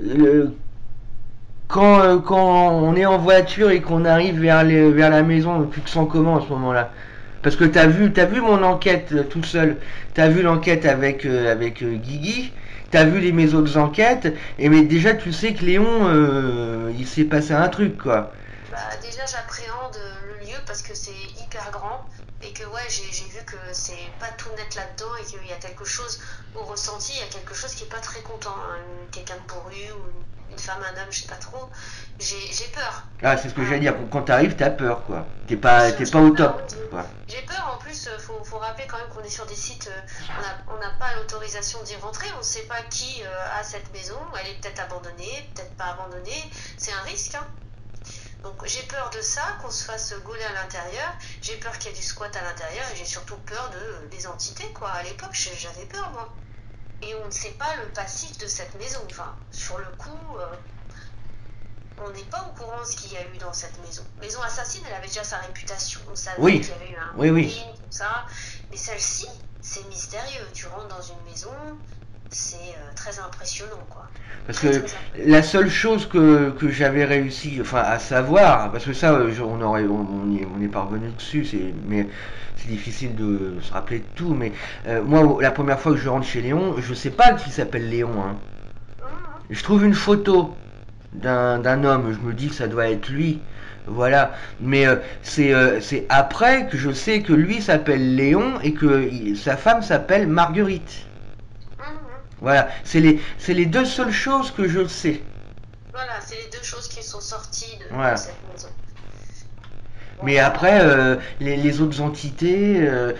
[SPEAKER 1] Quand on est en voiture et qu'on arrive vers la maison, tu te sens comment à ce moment-là? Parce que t'as vu mon enquête tout seul, t'as vu l'enquête avec Guigui, t'as vu mes autres enquêtes, et mais déjà tu sais que Léon, il s'est passé un truc quoi.
[SPEAKER 2] Bah, déjà, j'appréhende le lieu parce que c'est hyper grand et que ouais, j'ai vu que c'est pas tout net là-dedans et qu'il y a quelque chose au ressenti, il y a quelque chose qui est pas très content, hein. Quelqu'un de bourru ou une femme, un homme, je sais pas trop. J'ai peur.
[SPEAKER 1] Ah, c'est ce que j'allais dire. Quand t'arrives, t'as peur, quoi.
[SPEAKER 2] Bien sûr,
[SPEAKER 1] T'es
[SPEAKER 2] j'ai
[SPEAKER 1] pas au
[SPEAKER 2] peur.
[SPEAKER 1] top, quoi.
[SPEAKER 2] J'ai peur en plus, faut rappeler quand même qu'on est sur des sites, on n'a pas l'autorisation d'y rentrer, on ne sait pas qui a cette maison, elle est peut-être abandonnée, peut-être pas abandonnée, c'est un risque, hein. Donc j'ai peur de ça, qu'on se fasse gauler à l'intérieur, j'ai peur qu'il y ait du squat à l'intérieur et j'ai surtout peur des entités quoi. À l'époque j'avais peur moi. Et on ne sait pas le passif de cette maison. Enfin, sur le coup, on n'est pas au courant de ce qu'il y a eu dans cette maison. Maison assassine, elle avait déjà sa réputation. On savait
[SPEAKER 1] Oui,
[SPEAKER 2] qu'il y avait eu un
[SPEAKER 1] oui.
[SPEAKER 2] crime, tout ça. Mais celle-ci, c'est mystérieux. Tu rentres dans une maison, c'est très impressionnant quoi.
[SPEAKER 1] Parce
[SPEAKER 2] Très,
[SPEAKER 1] que
[SPEAKER 2] très impressionnant.
[SPEAKER 1] la seule chose que j'avais réussi, enfin, à savoir, parce que ça, on est parvenu dessus, mais c'est difficile de se rappeler de tout. Mais moi, la première fois que je rentre chez Léon, je sais pas qu'il s'appelle Léon, hein. Je trouve une photo d'un homme, je me dis que ça doit être lui. Voilà, mais c'est après que je sais que lui s'appelle Léon et que sa femme s'appelle Marguerite. Voilà, c'est les deux seules choses que je sais.
[SPEAKER 2] Voilà, c'est les deux choses qui sont sorties de
[SPEAKER 1] Voilà.
[SPEAKER 2] cette maison.
[SPEAKER 1] Mais
[SPEAKER 2] Voilà.
[SPEAKER 1] après, les autres entités,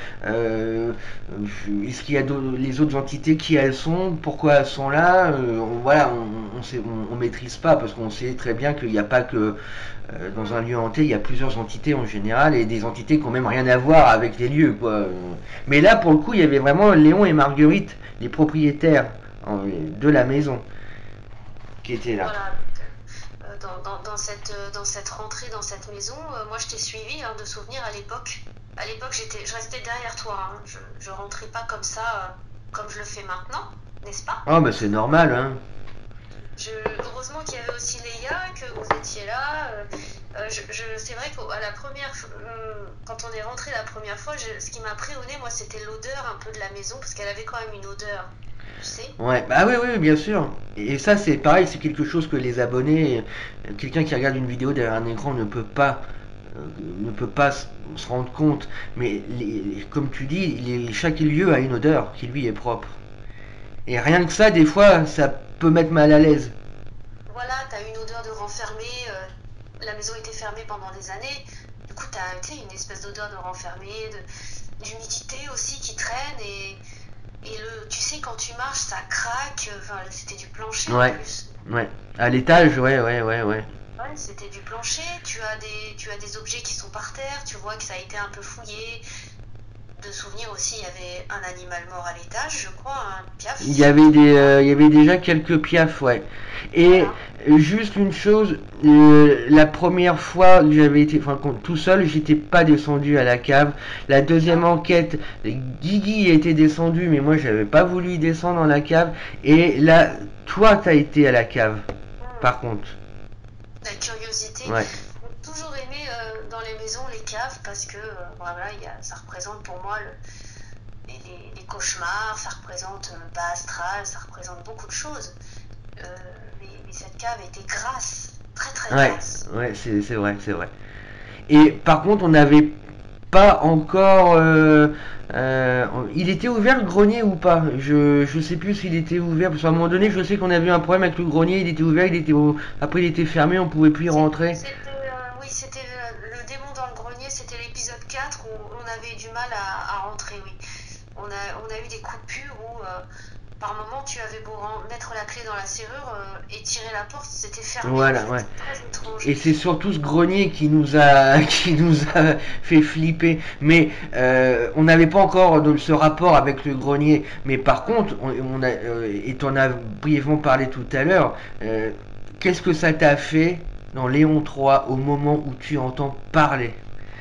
[SPEAKER 1] est-ce qu'il y a les autres entités, qui elles sont, pourquoi elles sont là, voilà, on maîtrise pas parce qu'on sait très bien qu'il n'y a pas que dans un lieu hanté, il y a plusieurs entités en général et des entités qui n'ont même rien à voir avec les lieux, quoi. Mais là, pour le coup, il y avait vraiment Léon et Marguerite, les propriétaires de la maison, qui étaient là.
[SPEAKER 2] Voilà, dans cette rentrée, dans cette maison, moi je t'ai suivi hein, de souvenir à l'époque. À l'époque, je restais derrière toi. Hein. Je rentrais pas comme ça, comme je le fais maintenant, n'est-ce pas?
[SPEAKER 1] Ah, bah c'est normal, hein.
[SPEAKER 2] Heureusement qu'il y avait aussi Léa, que vous étiez là. C'est vrai qu'à la première, quand on est rentré la première fois, ce qui m'a pris au nez, moi, c'était l'odeur un peu de la maison, parce qu'elle avait quand même une odeur, tu sais.
[SPEAKER 1] Ouais, bah oui, oui, bien sûr. Et ça, c'est pareil, c'est quelque chose que les abonnés, quelqu'un qui regarde une vidéo derrière un écran ne peut pas se rendre compte. Mais comme tu dis, chaque lieu a une odeur qui lui est propre. Et rien que ça, des fois, ça peut mettre mal à l'aise.
[SPEAKER 2] Voilà, t'as une odeur de renfermé, la maison était fermée pendant des années, du coup t'as tu sais, une espèce d'odeur de renfermé, d'humidité aussi qui traîne tu sais quand tu marches ça craque, enfin c'était du plancher en
[SPEAKER 1] Ouais,
[SPEAKER 2] plus.
[SPEAKER 1] ouais. À l'étage, ouais, ouais, ouais, ouais.
[SPEAKER 2] Ouais, c'était du plancher, tu as des objets qui sont par terre, tu vois que ça a été un peu fouillé. De souvenir aussi, il y avait un animal mort à l'étage, je crois, un piaf.
[SPEAKER 1] Il y avait déjà quelques piafs, ouais. Et
[SPEAKER 2] Voilà.
[SPEAKER 1] juste une chose, la première fois que j'avais été, enfin, tout seul, j'étais pas descendu à la cave. La deuxième enquête, Guigui était descendu, mais moi j'avais pas voulu y descendre dans la cave. Et là, toi, t'as été à la cave,
[SPEAKER 2] Hmm.
[SPEAKER 1] par contre.
[SPEAKER 2] La curiosité.
[SPEAKER 1] Ouais.
[SPEAKER 2] J'ai toujours aimé dans les maisons les caves parce que voilà, ça représente pour moi les cauchemars, ça représente le bas astral, ça représente beaucoup de choses. Mais cette cave était grasse, très très
[SPEAKER 1] Ouais,
[SPEAKER 2] grasse.
[SPEAKER 1] ouais, c'est vrai, c'est vrai. Et par contre, on n'avait pas encore. Il était ouvert le grenier ou pas? Je sais plus s'il était ouvert parce qu'à un moment donné, je sais qu'on avait eu un problème avec le grenier. Il était ouvert, après il était fermé, on pouvait plus y rentrer.
[SPEAKER 2] Oui, c'était le démon dans le grenier, c'était l'épisode 4 où on avait du mal à rentrer, oui. On a eu des coupures où par moment, tu avais beau mettre la clé dans la serrure et tirer la porte, c'était fermé en
[SPEAKER 1] Voilà,
[SPEAKER 2] fait.
[SPEAKER 1] ouais.
[SPEAKER 2] C'est très étrange.
[SPEAKER 1] Et c'est surtout ce grenier qui nous a, qui nous a fait flipper. Mais on n'avait pas encore ce rapport avec le grenier. Mais par contre, et t'en as brièvement parlé tout à l'heure, qu'est-ce que ça t'a fait dans Léon 3 au moment où tu entends parler?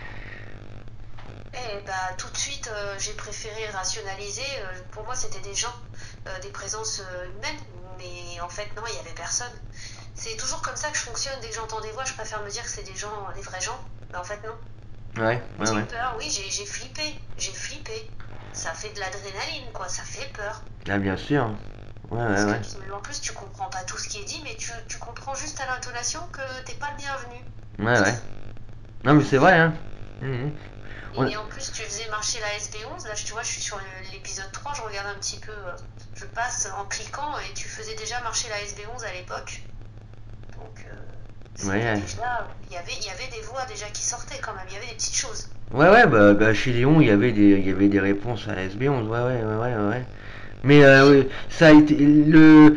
[SPEAKER 2] Et bah, tout de suite, j'ai préféré rationaliser. Pour moi, c'était des gens, des présences humaines, mais en fait, non, il n'y avait personne. C'est toujours comme ça que je fonctionne. Dès que j'entends des voix, je préfère me dire que c'est des gens, des vrais gens. Mais en fait, non.
[SPEAKER 1] Ouais, ouais,
[SPEAKER 2] J'ai
[SPEAKER 1] ouais.
[SPEAKER 2] eu peur, oui, j'ai flippé. J'ai flippé. Ça fait de l'adrénaline, quoi. Ça fait peur.
[SPEAKER 1] Ah, bien sûr. Ouais, ouais,
[SPEAKER 2] Parce que
[SPEAKER 1] ouais.
[SPEAKER 2] en plus, tu comprends pas tout ce qui est dit, mais tu comprends juste à l'intonation que t'es pas le bienvenu.
[SPEAKER 1] Ouais, ouais. Non, mais c'est vrai, hein. Mhm. On-
[SPEAKER 2] Et en plus, tu faisais marcher la SB11. Là, tu vois, je suis sur l'épisode 3, je regarde un petit peu, je passe en cliquant et tu faisais déjà marcher la SB11 à l'époque. Donc,
[SPEAKER 1] Ouais,
[SPEAKER 2] c'était
[SPEAKER 1] ouais.
[SPEAKER 2] déjà. Il y avait des voix déjà qui sortaient quand même, il y avait des petites choses.
[SPEAKER 1] Ouais, ouais, bah, chez Léon, il y avait des réponses à SB11. Ouais, ouais, ouais, ouais, ouais. Mais
[SPEAKER 2] Et
[SPEAKER 1] ouais, ça a été le.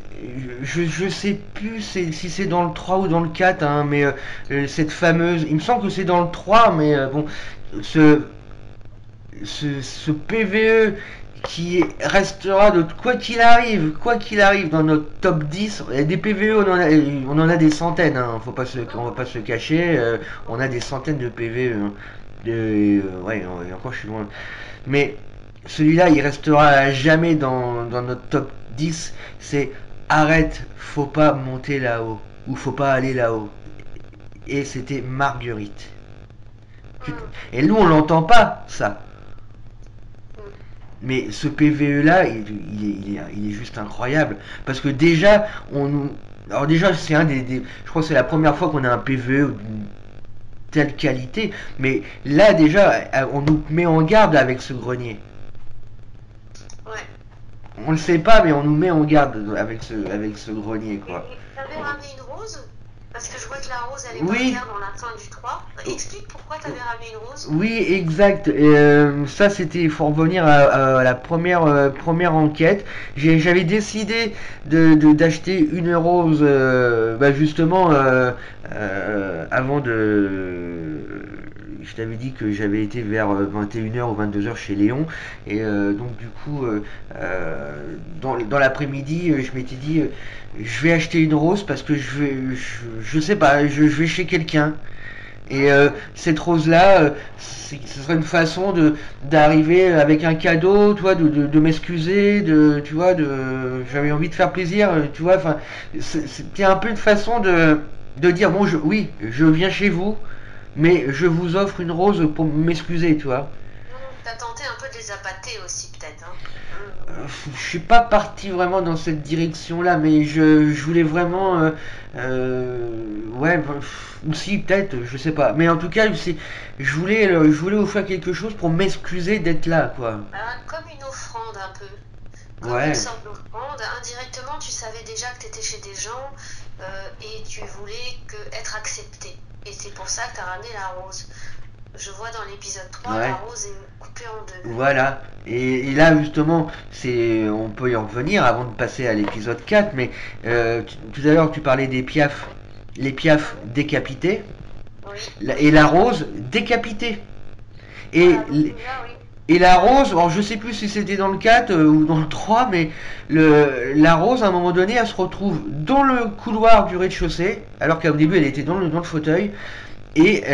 [SPEAKER 1] Je sais plus si c'est dans le 3 ou dans le 4, hein, mais cette fameuse. Il me semble que c'est dans le 3, mais bon, ce, ce PVE qui restera de quoi qu'il arrive dans notre top 10. Et des PVE, on en a des centaines, hein, on va pas se cacher, on a des centaines de PVE. Hein. Ouais, et encore je suis loin. Mais celui-là, il restera à jamais dans notre top 10. C'est arrête, faut pas monter là-haut. Ou faut pas aller là-haut. Et c'était Marguerite.
[SPEAKER 2] hum,
[SPEAKER 1] Et nous, on l'entend pas, ça.
[SPEAKER 2] hum,
[SPEAKER 1] Mais ce PVE-là, il est juste incroyable. Parce que déjà, on nous. Alors, déjà, c'est je crois que c'est la première fois qu'on a un PVE d'une telle qualité. Mais là, déjà, on nous met en garde avec ce grenier.
[SPEAKER 2] ouais.
[SPEAKER 1] On le sait pas, mais on nous met en garde avec ce grenier, quoi.
[SPEAKER 2] Et t'avais ramené une rose? Parce que je vois que la rose, elle est par
[SPEAKER 1] Oui,
[SPEAKER 2] terre dans la fin du 3. Explique pourquoi t'avais ramené une rose.
[SPEAKER 1] oui, exact. Et, ça, c'était, il faut revenir à la première enquête. J'avais décidé d'acheter une rose, bah, justement, avant de. Je t'avais dit que j'avais été vers 21h ou 22h chez Léon. Et donc, du coup, dans l'après-midi, je m'étais dit, je vais acheter une rose parce que je sais pas, je vais chez quelqu'un. Et cette rose-là, ce serait une façon d'arriver avec un cadeau, toi, de m'excuser, tu vois, j'avais envie de faire plaisir, tu vois. Enfin, c'était un peu une façon de dire bon, oui, je viens chez vous, mais je vous offre une rose pour m'excuser, tu vois.
[SPEAKER 2] T'as tenté un peu de les appâter aussi, peut-être, hein.
[SPEAKER 1] Je suis pas parti vraiment dans cette direction-là, mais je voulais vraiment, ouais, ou si peut-être, je sais pas. Mais en tout cas, je voulais offrir quelque chose pour m'excuser d'être là, quoi.
[SPEAKER 2] Comme une offrande un peu. Comme une
[SPEAKER 1] Ouais,
[SPEAKER 2] sorte d'offrande. Indirectement, tu savais déjà que tu étais chez des gens et tu voulais être accepté. Et c'est pour ça que tu as ramené la rose. Je vois dans l'épisode 3, la
[SPEAKER 1] ouais.
[SPEAKER 2] rose est coupée en deux.
[SPEAKER 1] Voilà. Et là, justement, on peut y en revenir avant de passer à l'épisode 4, mais tout à l'heure, tu parlais des piafs, les piafs
[SPEAKER 2] Mhm.
[SPEAKER 1] décapités,
[SPEAKER 2] Oui,
[SPEAKER 1] et
[SPEAKER 2] oui.
[SPEAKER 1] la rose décapitée. Et,
[SPEAKER 2] Voilà, donc déjà, oui.
[SPEAKER 1] et la rose, alors je sais plus si c'était dans le 4 ou dans le 3, mais la rose, à un moment donné, elle se retrouve dans le couloir du rez-de-chaussée, alors qu'au début, elle était dans le fauteuil, et,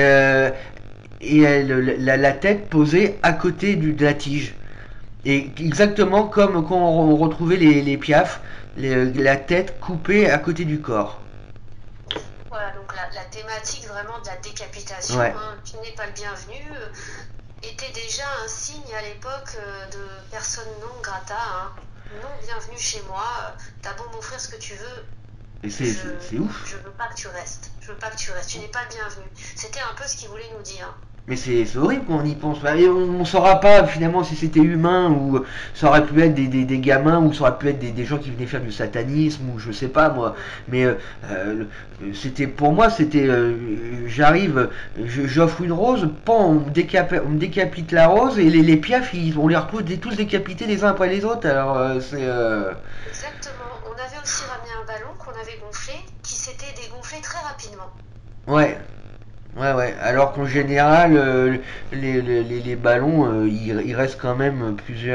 [SPEAKER 1] la tête posée à côté de la tige. Et exactement comme quand on retrouvait les piafs, la tête coupée à côté du corps.
[SPEAKER 2] Voilà, donc la thématique vraiment de la décapitation,
[SPEAKER 1] Ouais.
[SPEAKER 2] hein, tu n'es pas le bienvenu, était déjà un signe à l'époque de personne non grata, hein. Non bienvenue chez moi, t'as beau m'offrir ce que tu veux,
[SPEAKER 1] Et
[SPEAKER 2] je
[SPEAKER 1] c'est ouf.
[SPEAKER 2] je veux pas que tu restes. Je veux pas que tu restes. Tu n'es pas le bienvenu. C'était un peu ce qu'il voulait nous dire.
[SPEAKER 1] Mais c'est horrible quand on y pense. Bah, et on ne saura pas finalement si c'était humain ou ça aurait pu être des gamins ou ça aurait pu être des gens qui venaient faire du satanisme ou je sais pas moi. Mais c'était pour moi c'était j'arrive, j'offre une rose, pan, on me décapite la rose et les piafs on les retrouve tous décapités les uns après les autres. Alors c'est
[SPEAKER 2] Exactement. On avait aussi ramené un ballon qu'on avait gonflé, qui s'était dégonflé très rapidement.
[SPEAKER 1] ouais. Ouais, ouais. Alors qu'en général, les ballons, il reste quand même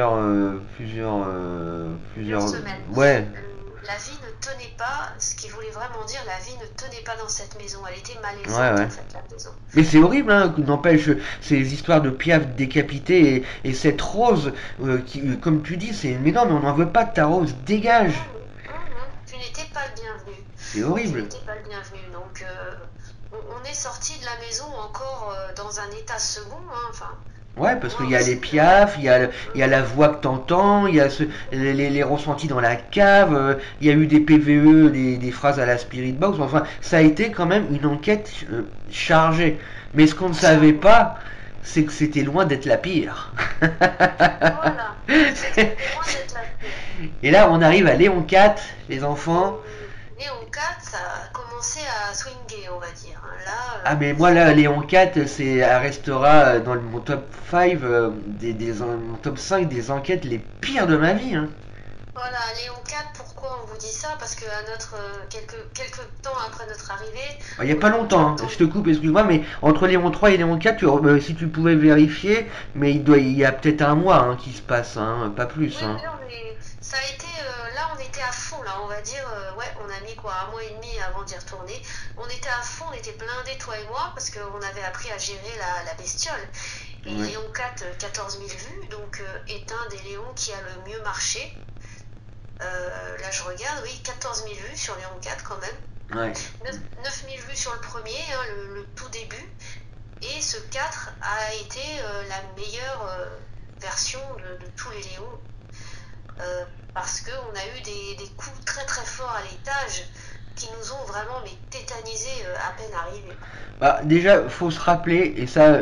[SPEAKER 2] Plusieurs
[SPEAKER 1] plusieurs.
[SPEAKER 2] semaines.
[SPEAKER 1] Ouais,
[SPEAKER 2] La vie ne tenait pas, ce qui voulait vraiment dire la vie ne tenait pas dans cette maison. Elle était
[SPEAKER 1] ouais,
[SPEAKER 2] malaisante
[SPEAKER 1] ouais.
[SPEAKER 2] en fait, la maison.
[SPEAKER 1] Mais c'est horrible, hein, n'empêche, ces histoires de piaf décapitées et cette rose, comme tu dis, mais non, mais on n'en veut pas de ta rose, dégage.
[SPEAKER 2] Tu n'étais pas le bienvenu.
[SPEAKER 1] C'est
[SPEAKER 2] Tu
[SPEAKER 1] horrible.
[SPEAKER 2] n'étais pas le bienvenu. Donc, on est sorti de la maison encore dans un état second, hein. Enfin,
[SPEAKER 1] Ouais, parce qu'il
[SPEAKER 2] moi
[SPEAKER 1] y a les
[SPEAKER 2] aussi.
[SPEAKER 1] piafs, il y a la voix que t'entends, il y a les ressentis dans la cave, il y a eu des PVE, des phrases à la Spirit Box. Enfin, ça a été quand même une enquête chargée. Mais ce qu'on ne savait pas, c'est que c'était loin d'être la pire.
[SPEAKER 2] Voilà. C'était loin d'être la pire.
[SPEAKER 1] Et là, on arrive à Léon 4, les enfants.
[SPEAKER 2] Léon 4, ça a commencé à swinguer, on va dire, hein. Là,
[SPEAKER 1] Ah mais moi là, Léon 4, elle restera dans mon top 5, mon top 5 des enquêtes les pires de ma vie, hein.
[SPEAKER 2] voilà, Léon 4, pourquoi on vous dit ça? Parce que à quelques temps après notre arrivée,
[SPEAKER 1] Il n'y a pas
[SPEAKER 2] Léon 4
[SPEAKER 1] longtemps, hein. Je te coupe, excuse-moi, mais entre Léon 3 et Léon 4, si tu pouvais vérifier, mais il y a peut-être un mois hein, qui se passe, hein, pas plus.
[SPEAKER 2] oui,
[SPEAKER 1] Hein.
[SPEAKER 2] ça a été, là on était à fond, là on va dire, ouais, on a mis quoi, un mois et demi avant d'y retourner. On était à fond, on était blindés, toi et moi, parce qu'on avait appris à gérer la bestiole. Et
[SPEAKER 1] Ouais.
[SPEAKER 2] Léon 4, 14 000 vues, donc est un des Léons qui a le mieux marché. Là je regarde, oui, 14 000 vues sur Léon 4 quand même.
[SPEAKER 1] Ouais.
[SPEAKER 2] 9 000 vues sur le premier, hein, le tout début. Et ce 4 a été la meilleure version de tous les Léons. Parce qu'on a eu des coups très très forts à l'étage qui nous ont vraiment mais tétanisés à peine arrivés.
[SPEAKER 1] Bah, déjà, faut se rappeler, et ça,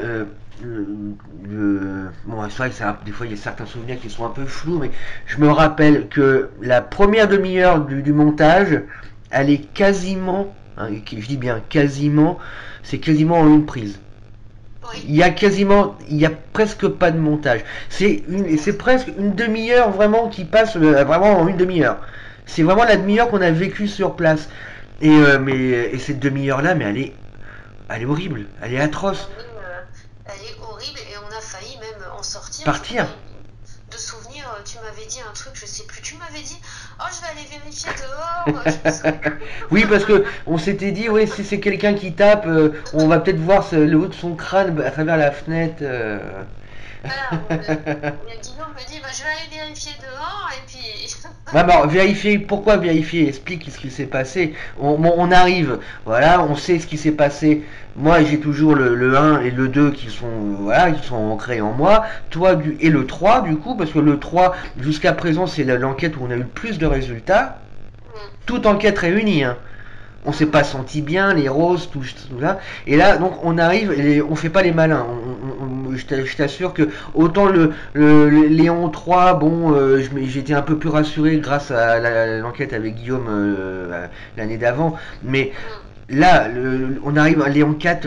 [SPEAKER 1] bon, c'est vrai que des fois il y a certains souvenirs qui sont un peu flous, mais je me rappelle que la première demi-heure du montage, elle est quasiment, hein, je dis bien quasiment, c'est quasiment en une prise.
[SPEAKER 2] Oui,
[SPEAKER 1] Il y a presque pas de montage. C'est presque une demi-heure vraiment qui passe vraiment en une demi-heure. C'est vraiment la demi-heure qu'on a vécue sur place. Et cette demi-heure là, mais elle est horrible, elle est atroce.
[SPEAKER 2] elle est horrible et on a failli même en sortir.
[SPEAKER 1] Partir.
[SPEAKER 2] De souvenir, tu m'avais dit un truc, je sais plus, tu m'avais dit, oh je vais aller vérifier dehors. Je me souviens.
[SPEAKER 1] Oui, parce que on s'était dit, oui, si c'est quelqu'un qui tape, on va peut-être voir le haut de son crâne à travers la fenêtre.
[SPEAKER 2] Voilà, Guillaume me dit, bah, je vais aller vérifier dehors et puis.
[SPEAKER 1] Non, mais alors, vérifier, pourquoi vérifier? Explique ce qui s'est passé. On arrive, voilà, on sait ce qui s'est passé. Moi, j'ai toujours le 1 et le 2 qui sont, voilà, qui sont ancrés en moi. Toi, et le 3, du coup, parce que le 3, jusqu'à présent, c'est l'enquête où on a eu le plus de résultats. Toute enquête réunie, hein. On s'est pas senti bien, les roses, tout ça. Et là, donc, on arrive, et on fait pas les malins. Je t'assure que autant le Léon 3, bon, j'étais un peu plus rassuré grâce à l'enquête avec Guillaume l'année d'avant. Mais là, on arrive à Léon 4,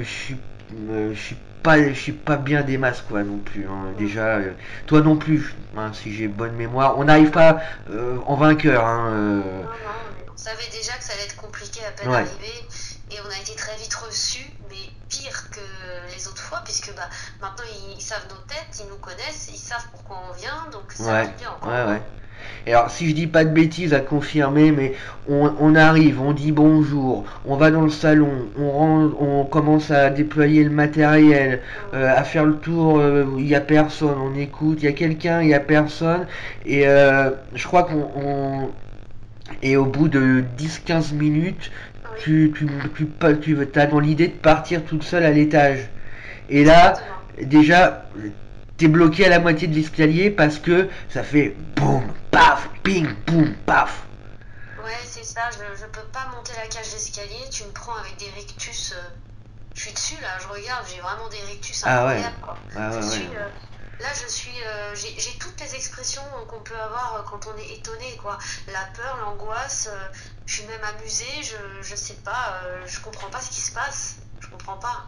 [SPEAKER 1] je suis pas bien des masses quoi non plus. Hein. Déjà, toi non plus, hein, si j'ai bonne mémoire. On n'arrive pas en vainqueur. Hein,
[SPEAKER 2] Non, mais on savait déjà que ça allait être compliqué à peine
[SPEAKER 1] ouais.
[SPEAKER 2] arrivé et on a été très vite reçus, mais pire que les autres fois, puisque bah, maintenant ils savent nos têtes, ils nous connaissent, ils savent pourquoi on vient, donc ça
[SPEAKER 1] Ouais,
[SPEAKER 2] a été encore
[SPEAKER 1] ouais,
[SPEAKER 2] moins.
[SPEAKER 1] ouais. Et alors, si je dis pas de bêtises à confirmer, mais on arrive, on dit bonjour, on va dans le salon, on commence à déployer le matériel, à faire le tour, il y a personne, on écoute, il y a quelqu'un, il y a personne, et je crois et au bout de 10-15 minutes,
[SPEAKER 2] Oui,
[SPEAKER 1] tu as dans l'idée de partir toute seule à l'étage. Et là,
[SPEAKER 2] exactement.
[SPEAKER 1] déjà, t'es bloqué à la moitié de l'escalier parce que ça fait boum, paf, ping, boum, paf.
[SPEAKER 2] Ouais, c'est ça, je peux pas monter la cage d'escalier, tu me prends avec des rictus, je suis dessus là, je regarde, j'ai vraiment des rictus
[SPEAKER 1] Ah ouais.
[SPEAKER 2] incroyables quoi.
[SPEAKER 1] Ah
[SPEAKER 2] Je
[SPEAKER 1] ouais, ouais.
[SPEAKER 2] suis là, j'ai toutes les expressions qu'on peut avoir quand on est étonné quoi. La peur, l'angoisse, je suis même amusée, je sais pas, je comprends pas ce qui se passe, je comprends pas.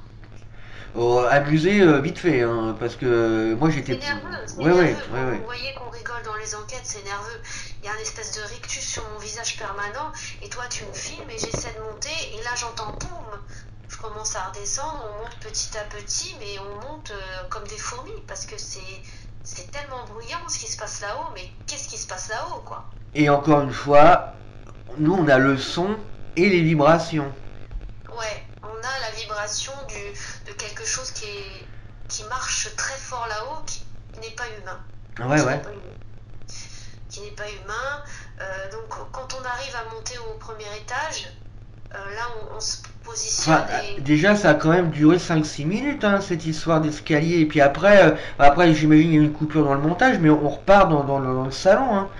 [SPEAKER 1] Oh, amusé vite fait, hein, parce que moi j'étais.
[SPEAKER 2] C'est nerveux, c'est
[SPEAKER 1] Ouais, ouais,
[SPEAKER 2] nerveux.
[SPEAKER 1] ouais,
[SPEAKER 2] Quand
[SPEAKER 1] ouais.
[SPEAKER 2] vous voyez qu'on rigole dans les enquêtes, c'est nerveux. Il y a une espèce de rictus sur mon visage permanent, et toi tu me filmes et j'essaie de monter, et là j'entends boum. Je commence à redescendre, on monte petit à petit, mais on monte comme des fourmis, parce que c'est tellement bruyant ce qui se passe là-haut, mais qu'est-ce qui se passe là-haut, quoi?
[SPEAKER 1] Et encore une fois, nous on a le son et les vibrations.
[SPEAKER 2] Ouais, on a la vibration de quelque chose qui marche très fort là-haut, qui n'est pas humain.
[SPEAKER 1] Ouais,
[SPEAKER 2] Qui n'est
[SPEAKER 1] ouais.
[SPEAKER 2] pas humain. Qui n'est pas humain. Donc quand on arrive à monter au premier étage, là on se
[SPEAKER 1] Enfin,
[SPEAKER 2] positionne et
[SPEAKER 1] déjà, ça a quand même duré 5-6 minutes, hein, cette histoire d'escalier. Et puis après j'imagine qu'il y a eu une coupure dans le montage, mais on repart dans le salon. Hein.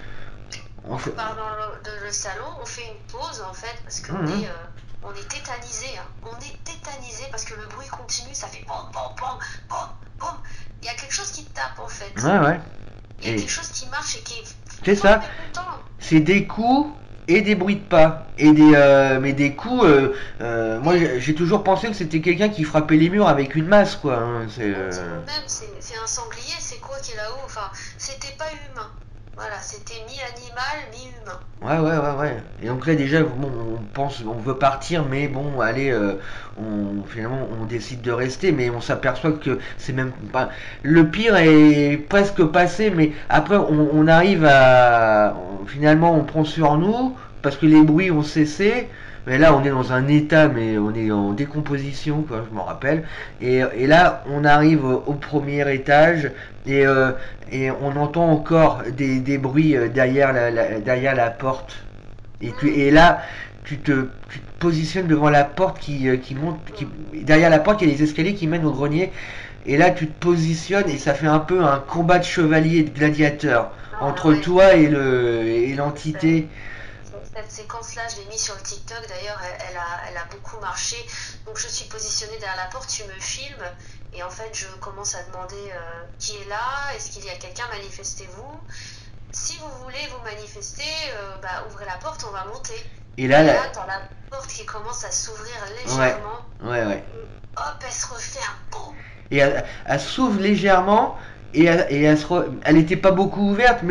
[SPEAKER 1] On
[SPEAKER 2] on
[SPEAKER 1] fait...
[SPEAKER 2] repart dans le salon, on fait une pause en fait parce
[SPEAKER 1] Mhm.
[SPEAKER 2] on est tétanisé, hein. On est tétanisé parce que le bruit continue, ça fait bom bom bom bom bom. Il y a quelque chose qui tape en fait.
[SPEAKER 1] Ouais, ouais.
[SPEAKER 2] Il y a
[SPEAKER 1] Et
[SPEAKER 2] quelque chose qui marche et qui est
[SPEAKER 1] c'est
[SPEAKER 2] fort
[SPEAKER 1] ça.
[SPEAKER 2] mécontent.
[SPEAKER 1] C'est des coups et des bruits de pas. Mais des coups. Moi, j'ai toujours pensé que c'était quelqu'un qui frappait les murs avec une masse, quoi. Hein.
[SPEAKER 2] On dirait même c'est un sanglier, c'est quoi qui est là-haut? Enfin, c'était pas humain. Voilà, c'était mi-animal, mi-humain.
[SPEAKER 1] Ouais, ouais, ouais, ouais. Et donc là, déjà, bon, on pense, on veut partir, mais bon, allez, finalement, on décide de rester, mais on s'aperçoit que c'est même pas. Le pire est presque passé, mais après, on arrive finalement, on prend sur nous, parce que les bruits ont cessé. Mais là, on est dans un état, mais on est en décomposition, quoi, je m'en rappelle. Et là, on arrive au premier étage, et, euh, et on entend encore des bruits derrière la porte.
[SPEAKER 2] Hmm.
[SPEAKER 1] Et là, tu te positionnes devant la porte qui monte. Derrière la porte, il y a des escaliers qui mènent au grenier. Et là, tu te positionnes et ça fait un peu un combat de chevalier et de gladiateur
[SPEAKER 2] Ah
[SPEAKER 1] entre
[SPEAKER 2] ouais,
[SPEAKER 1] toi et
[SPEAKER 2] c'est-
[SPEAKER 1] l'entité.
[SPEAKER 2] cette séquence-là, je l'ai mise sur le TikTok. D'ailleurs, elle a beaucoup marché. Donc, je suis positionnée derrière la porte, tu me filmes. Et en fait, je commence à demander qui est là, est-ce qu'il y a quelqu'un, manifestez-vous. Si vous voulez vous manifester, bah, ouvrez la porte, on va monter.
[SPEAKER 1] Et
[SPEAKER 2] Et
[SPEAKER 1] là,
[SPEAKER 2] là, dans la porte qui commence à s'ouvrir
[SPEAKER 1] ouais,
[SPEAKER 2] légèrement,
[SPEAKER 1] ouais, ouais.
[SPEAKER 2] et hop, elle se referme. Boum.
[SPEAKER 1] Et elle s'ouvre légèrement et elle était pas beaucoup ouverte,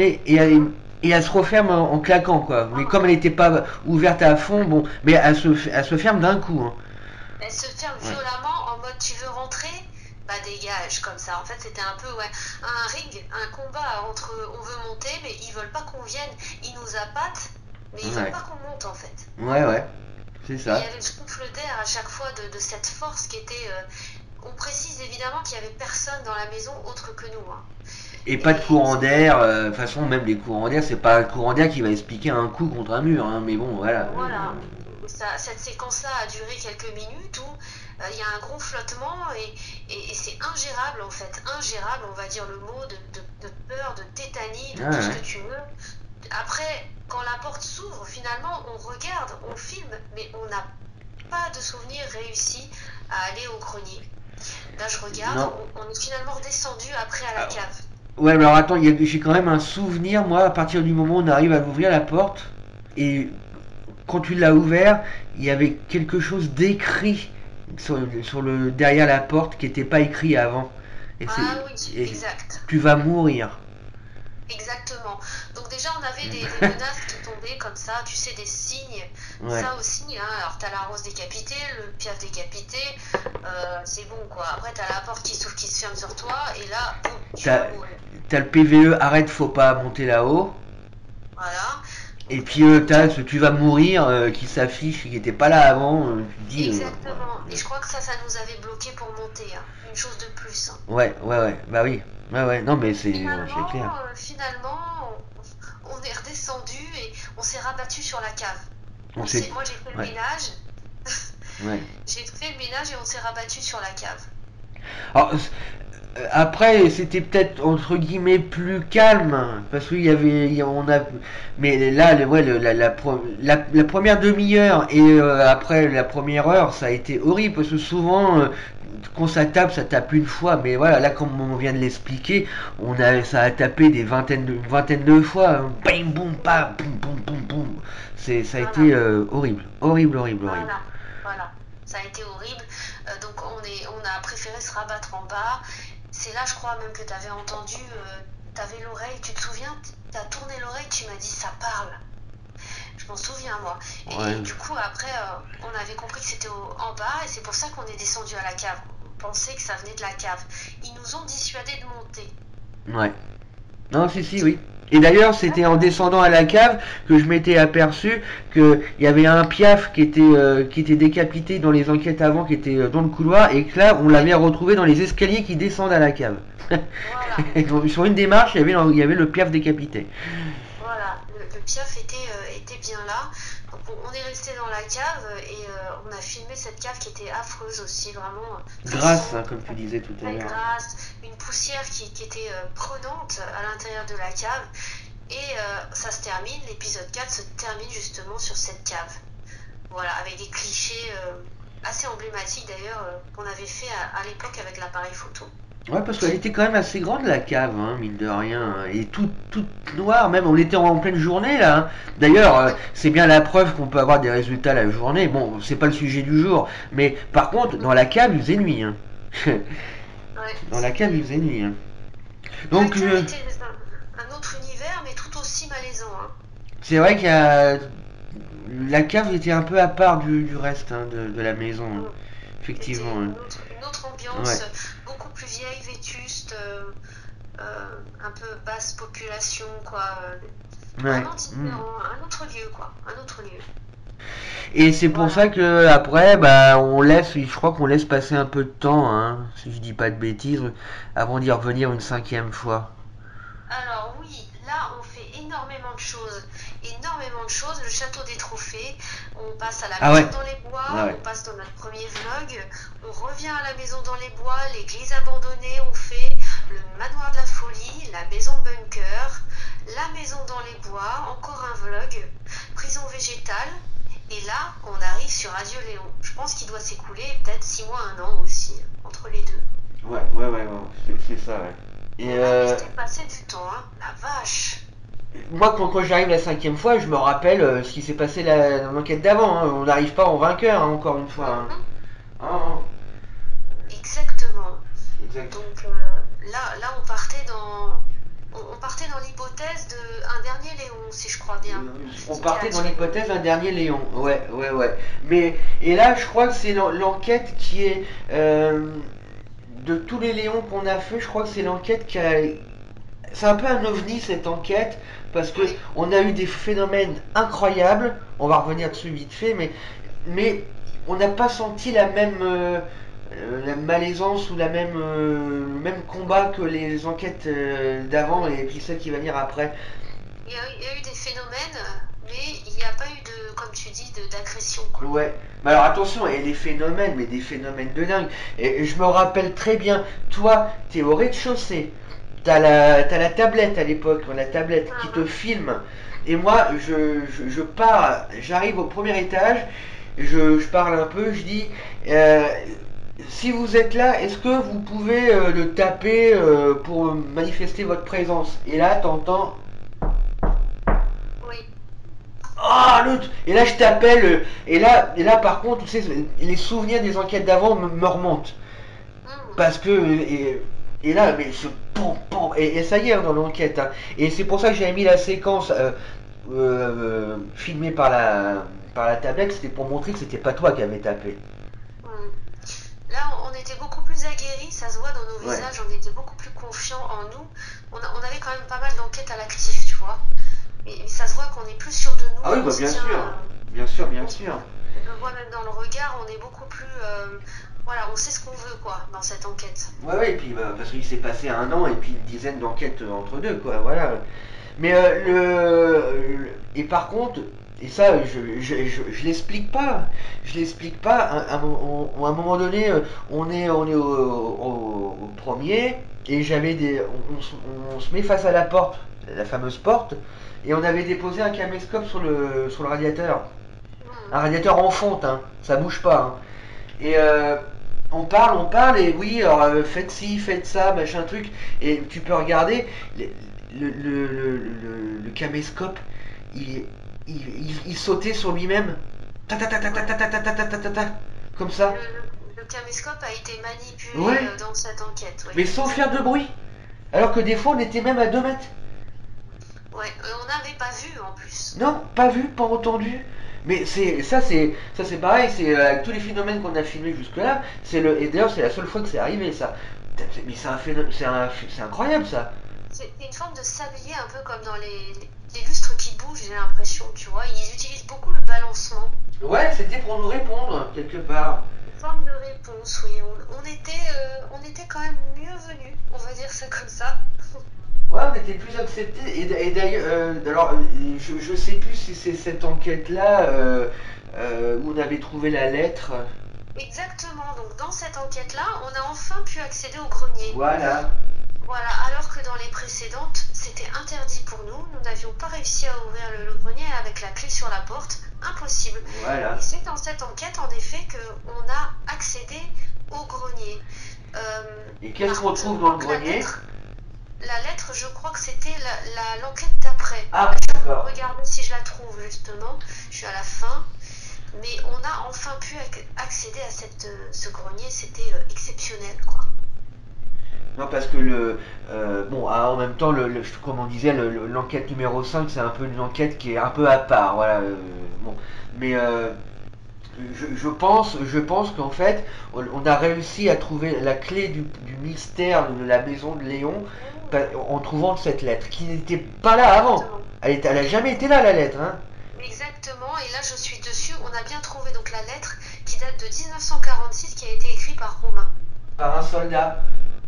[SPEAKER 1] et elle se referme en claquant, quoi. Mais comme elle n'était pas ouverte à fond, bon, mais elle se ferme d'un coup. Hein.
[SPEAKER 2] Elle se ferme
[SPEAKER 1] Ouais.
[SPEAKER 2] violemment en mode tu veux rentrer? Bah dégage comme ça. En fait c'était un peu ouais, un ring, un combat entre on veut monter mais ils veulent pas qu'on vienne. Ils nous appâtent mais ils veulent
[SPEAKER 1] Ouais.
[SPEAKER 2] pas qu'on monte en fait.
[SPEAKER 1] Ouais, ouais. C'est
[SPEAKER 2] Et il y
[SPEAKER 1] ça.
[SPEAKER 2] avait le souffle d'air à chaque fois de cette force qui était... on précise évidemment qu'il y avait personne dans la maison autre que nous. Hein.
[SPEAKER 1] Et pas de
[SPEAKER 2] Et
[SPEAKER 1] courant d'air. De toute façon, même les courants d'air, c'est pas le courant d'air qui va expliquer un coup contre un mur. Hein, mais bon, voilà.
[SPEAKER 2] voilà, cette séquence-là a duré quelques minutes où il y a un gros flottement et c'est ingérable en fait, ingérable, on va dire le mot de peur, de tétanie, de
[SPEAKER 1] Ouais,
[SPEAKER 2] tout ce
[SPEAKER 1] ouais.
[SPEAKER 2] que tu veux. Après, quand la porte s'ouvre, finalement, on regarde, on filme, mais on n'a pas de souvenir réussi à aller au grenier. Là, je regarde,
[SPEAKER 1] Non.
[SPEAKER 2] on est finalement redescendu après à la
[SPEAKER 1] Ah,
[SPEAKER 2] cave.
[SPEAKER 1] ouais, mais alors attends, j'ai quand même un souvenir, moi, à partir du moment où on arrive à ouvrir la porte. Et quand tu l'as ouvert, il y avait quelque chose d'écrit sur le derrière la porte qui n'était pas écrit avant. Et
[SPEAKER 2] Ah oui,
[SPEAKER 1] et
[SPEAKER 2] exact.
[SPEAKER 1] tu vas mourir.
[SPEAKER 2] Exactement. Donc déjà, on avait des menaces qui tombaient comme ça, tu sais, des signes.
[SPEAKER 1] Ouais.
[SPEAKER 2] Ça aussi, hein. Alors, t'as la rose décapitée, le piaf décapité, c'est bon, quoi. Après, t'as la porte qui s'ouvre, qui se ferme sur toi, et là, boum, tu
[SPEAKER 1] T'as
[SPEAKER 2] vas mourir.
[SPEAKER 1] t'as le PVE, arrête, faut pas monter là-haut.
[SPEAKER 2] Voilà.
[SPEAKER 1] Et
[SPEAKER 2] Donc,
[SPEAKER 1] puis t'as ce tu vas mourir qui s'affiche, qui n'était pas là avant. Tu te dis,
[SPEAKER 2] exactement. Et je crois que ça nous avait bloqué pour monter, hein. Une chose de plus, hein.
[SPEAKER 1] ouais, ouais, ouais, bah oui. Ouais, ouais, non, mais c'est clair.
[SPEAKER 2] Finalement, on est redescendu et on s'est rabattu sur la cave.
[SPEAKER 1] On sait.
[SPEAKER 2] Moi, j'ai fait le
[SPEAKER 1] Ouais,
[SPEAKER 2] ménage.
[SPEAKER 1] ouais.
[SPEAKER 2] J'ai fait le ménage et on s'est rabattu sur la cave.
[SPEAKER 1] Alors, Après, c'était peut-être entre guillemets plus calme parce qu'il y avait, on a, mais là, ouais, la première demi-heure et après la première heure, ça a été horrible parce que souvent, quand ça tape une fois, mais voilà, là, comme on vient de l'expliquer, ça a tapé une vingtaine de fois, bam, boum, bam, boum, boum, boum, boum. Ça a été
[SPEAKER 2] Voilà,
[SPEAKER 1] horrible, horrible, horrible, horrible.
[SPEAKER 2] voilà. Ça a été horrible. Donc on a préféré se rabattre en bas. C'est là, je crois même que tu avais entendu, tu avais l'oreille, tu te souviens, tu as tourné l'oreille, tu m'as dit ça parle. Je m'en souviens, moi. Et
[SPEAKER 1] Ouais,
[SPEAKER 2] du coup, après, on avait compris que c'était en bas, et c'est pour ça qu'on est descendu à la cave. On pensait que ça venait de la cave. Ils nous ont dissuadés de monter.
[SPEAKER 1] ouais. Non, si, si, oui. Et d'ailleurs, c'était en descendant à la cave que je m'étais aperçu qu'il y avait un piaf qui était décapité dans les enquêtes avant, qui était dans le couloir, et que là, on l'avait retrouvé dans les escaliers qui descendent à la cave.
[SPEAKER 2] Voilà,
[SPEAKER 1] Donc, sur une démarche, il y avait le piaf décapité.
[SPEAKER 2] voilà. Le piaf était bien là. Donc on est resté dans la cave et on a filmé cette cave qui était affreuse aussi, vraiment. Ça
[SPEAKER 1] Grâce,
[SPEAKER 2] sent
[SPEAKER 1] hein, comme tu disais tout à
[SPEAKER 2] très
[SPEAKER 1] l'heure.
[SPEAKER 2] grasse, une poussière qui était prenante à l'intérieur de la cave. Et ça se termine, l'épisode 4 se termine justement sur cette cave. Voilà, avec des clichés assez emblématiques d'ailleurs qu'on avait fait à l'époque avec l'appareil photo.
[SPEAKER 1] Ouais, parce qu'elle était quand même assez grande la cave, hein, mine de rien,
[SPEAKER 2] Mm.
[SPEAKER 1] hein, et toute noire, même on était en pleine journée là, hein. D'ailleurs,
[SPEAKER 2] Ouais,
[SPEAKER 1] c'est bien la preuve qu'on peut avoir des résultats la journée. Bon, c'est pas le sujet du jour, mais par contre, dans la cave, il faisait nuit, hein.
[SPEAKER 2] ouais.
[SPEAKER 1] Dans la cave, il faisait nuit, hein.
[SPEAKER 2] La
[SPEAKER 1] Donc,
[SPEAKER 2] cave était un autre univers, mais tout aussi malaisant, hein.
[SPEAKER 1] c'est vrai la cave était un peu à part du reste, hein, de la maison, hein.
[SPEAKER 2] Mm. C'était
[SPEAKER 1] Effectivement, hein.
[SPEAKER 2] une autre ambiance,
[SPEAKER 1] Ouais,
[SPEAKER 2] beaucoup plus vieille, vétuste, un peu basse population, quoi.
[SPEAKER 1] ouais.
[SPEAKER 2] Vraiment
[SPEAKER 1] Hmm.
[SPEAKER 2] différent, un autre lieu, quoi. Un autre lieu.
[SPEAKER 1] Et c'est pour
[SPEAKER 2] Voilà.
[SPEAKER 1] ça que après, bah, je crois qu'on laisse passer un peu de temps, hein, si je dis pas de bêtises, avant d'y revenir une cinquième fois.
[SPEAKER 2] Alors oui, là on fait énormément de choses. Énormément de choses. Le château des trophées, on passe à la
[SPEAKER 1] Ah
[SPEAKER 2] maison
[SPEAKER 1] ouais,
[SPEAKER 2] dans les
[SPEAKER 1] ouais,
[SPEAKER 2] bois,
[SPEAKER 1] ouais.
[SPEAKER 2] on passe dans notre premier vlog, on revient à la maison dans les bois, l'église abandonnée, on fait le manoir de la folie, la maison bunker, la maison dans les bois, encore un vlog, prison végétale. Et là, on arrive sur Adieu Léon. Je pense qu'il doit s'écouler peut-être 6 mois, un an aussi, entre les deux.
[SPEAKER 1] Ouais, ouais, ouais, ouais, c'est ça, ouais. Et
[SPEAKER 2] On a laissé passer du temps, hein. La vache.
[SPEAKER 1] moi, quand j'arrive la cinquième fois, je me rappelle ce qui s'est passé dans l'enquête d'avant, hein. On n'arrive pas en vainqueur, hein, encore une fois, hein.
[SPEAKER 2] Mhm.
[SPEAKER 1] Ah,
[SPEAKER 2] Exactement.
[SPEAKER 1] exact.
[SPEAKER 2] Donc là, on partait dans l'hypothèse de un dernier Léon, si je crois bien.
[SPEAKER 1] On
[SPEAKER 2] Qui a
[SPEAKER 1] partait dans
[SPEAKER 2] tué.
[SPEAKER 1] l'hypothèse d'un dernier Léon. Ouais, ouais, ouais. Mais, et là, je crois que c'est l'enquête qui est. De tous les Léons qu'on a fait, je crois que c'est l'enquête qui a. C'est un peu un ovni cette enquête, parce que
[SPEAKER 2] Oui.
[SPEAKER 1] on a eu des phénomènes incroyables. On va revenir dessus vite fait, mais on n'a pas senti la malaisance ou le même combat que les enquêtes d'avant et puis celle qui va venir après.
[SPEAKER 2] Il y a eu des phénomènes, mais il n'y a pas eu de, comme tu dis, d'agression, quoi.
[SPEAKER 1] Ouais. Mais alors attention, et les phénomènes, mais des phénomènes de dingue. Et je me rappelle très bien, toi, t'es au rez-de-chaussée. T'as la tablette à l'époque, la tablette qui te
[SPEAKER 2] Mhm.
[SPEAKER 1] filme. Et moi, je pars, j'arrive au premier étage, je parle un peu, je dis, euh, si vous êtes là, est-ce que vous pouvez le taper pour manifester votre présence? Et là, t'entends,
[SPEAKER 2] Oui.
[SPEAKER 1] ah, l'autre. Et là, je t'appelle. Et là, par contre, tu sais, les souvenirs des enquêtes d'avant me remontent.
[SPEAKER 2] Mhm.
[SPEAKER 1] Parce que. Et là, mais ce pom, pom, et ça y est, hein, dans l'enquête, hein. Et c'est pour ça que j'avais mis la séquence filmée par la tablette. C'était pour montrer que c'était pas toi qui avais tapé.
[SPEAKER 2] Mhm. Là, on était beaucoup plus aguerris, ça se voit dans nos
[SPEAKER 1] Ouais.
[SPEAKER 2] visages, on était beaucoup plus confiants en nous. On avait quand même pas mal d'enquêtes à l'actif, tu vois. Et ça se voit qu'on est plus sûr de nous,
[SPEAKER 1] Ah oui,
[SPEAKER 2] on
[SPEAKER 1] bah
[SPEAKER 2] se
[SPEAKER 1] bien
[SPEAKER 2] tient.
[SPEAKER 1] sûr. Bien sûr, bien
[SPEAKER 2] On-
[SPEAKER 1] sûr.
[SPEAKER 2] je le vois même dans le regard, on est beaucoup plus. Voilà, on sait ce qu'on veut, quoi, dans cette enquête.
[SPEAKER 1] Ouais, ouais, et puis bah, parce qu'il s'est passé un an et puis une dizaine d'enquêtes entre deux, quoi, voilà. Mais et par contre, Et ça, je l'explique pas. Je l'explique pas. À un moment donné, on est au premier, et j'avais des, on se met face à la porte, la fameuse porte, et on avait déposé un caméscope sur le radiateur. Un
[SPEAKER 2] Mhm.
[SPEAKER 1] radiateur en fonte, hein, ça bouge pas, hein. Et on parle, et oui, alors, faites ci, faites ça, machin truc. Et tu peux regarder, le, le caméscope, il, il sautait sur lui-même. Ta ta ta ta ta
[SPEAKER 2] Ouais.
[SPEAKER 1] ta ta ta ta ta ta ta, comme ça.
[SPEAKER 2] Le caméscope a été manipulé
[SPEAKER 1] Ouais,
[SPEAKER 2] dans cette enquête, oui,
[SPEAKER 1] mais sans faire de
[SPEAKER 2] exactement.
[SPEAKER 1] bruit. Alors que des fois, on était même à 2 mètres.
[SPEAKER 2] Ouais, on n'avait pas vu en plus.
[SPEAKER 1] Non, pas vu, pas entendu. Mais c'est pareil, c'est avec tous les phénomènes qu'on a filmés jusque-là, et d'ailleurs c'est la seule fois que c'est arrivé ça. Mais c'est un phénomène, c'est incroyable ça.
[SPEAKER 2] C'est une forme de sablier, un peu comme dans les lustres qui bougent, j'ai l'impression, tu vois. Ils utilisent beaucoup le balancement.
[SPEAKER 1] Ouais, c'était pour nous répondre quelque part.
[SPEAKER 2] Une forme de réponse, oui. On était quand même mieux venus, on va dire ça comme ça.
[SPEAKER 1] Ouais, on était plus acceptés. Et d'ailleurs, alors, je sais plus si c'est cette enquête-là où on avait trouvé la lettre.
[SPEAKER 2] Exactement, donc dans cette enquête-là, on a enfin pu accéder au grenier.
[SPEAKER 1] Voilà,
[SPEAKER 2] Voilà, alors que dans les précédentes, c'était interdit pour nous. Nous n'avions pas réussi à ouvrir le grenier avec la clé sur la porte. Impossible.
[SPEAKER 1] voilà.
[SPEAKER 2] Et c'est dans cette enquête, en effet, qu'on a accédé au grenier.
[SPEAKER 1] Et qu'est-ce
[SPEAKER 2] Par
[SPEAKER 1] qu'on
[SPEAKER 2] contre, je
[SPEAKER 1] trouve dans
[SPEAKER 2] crois
[SPEAKER 1] le
[SPEAKER 2] que
[SPEAKER 1] grenier?
[SPEAKER 2] la lettre, je crois que c'était l'enquête d'après.
[SPEAKER 1] Ah, d'accord.
[SPEAKER 2] Regardez si je la trouve, justement. Je suis à la fin. Mais on a enfin pu accéder à ce grenier. C'était exceptionnel, quoi.
[SPEAKER 1] Non, parce que bon, en même temps, comme on disait, l'enquête numéro 5 c'est un peu une enquête qui est un peu à part, voilà. Bon, mais je pense qu'en fait, on a réussi à trouver la clé du mystère de la maison de Léon, en trouvant cette lettre, qui n'était pas là avant.
[SPEAKER 2] Exactement.
[SPEAKER 1] Elle a jamais été là, la lettre, hein,
[SPEAKER 2] Exactement, et là je suis dessus, on a bien trouvé donc la lettre qui date de 1946 qui a été écrite par Romain.
[SPEAKER 1] par un soldat.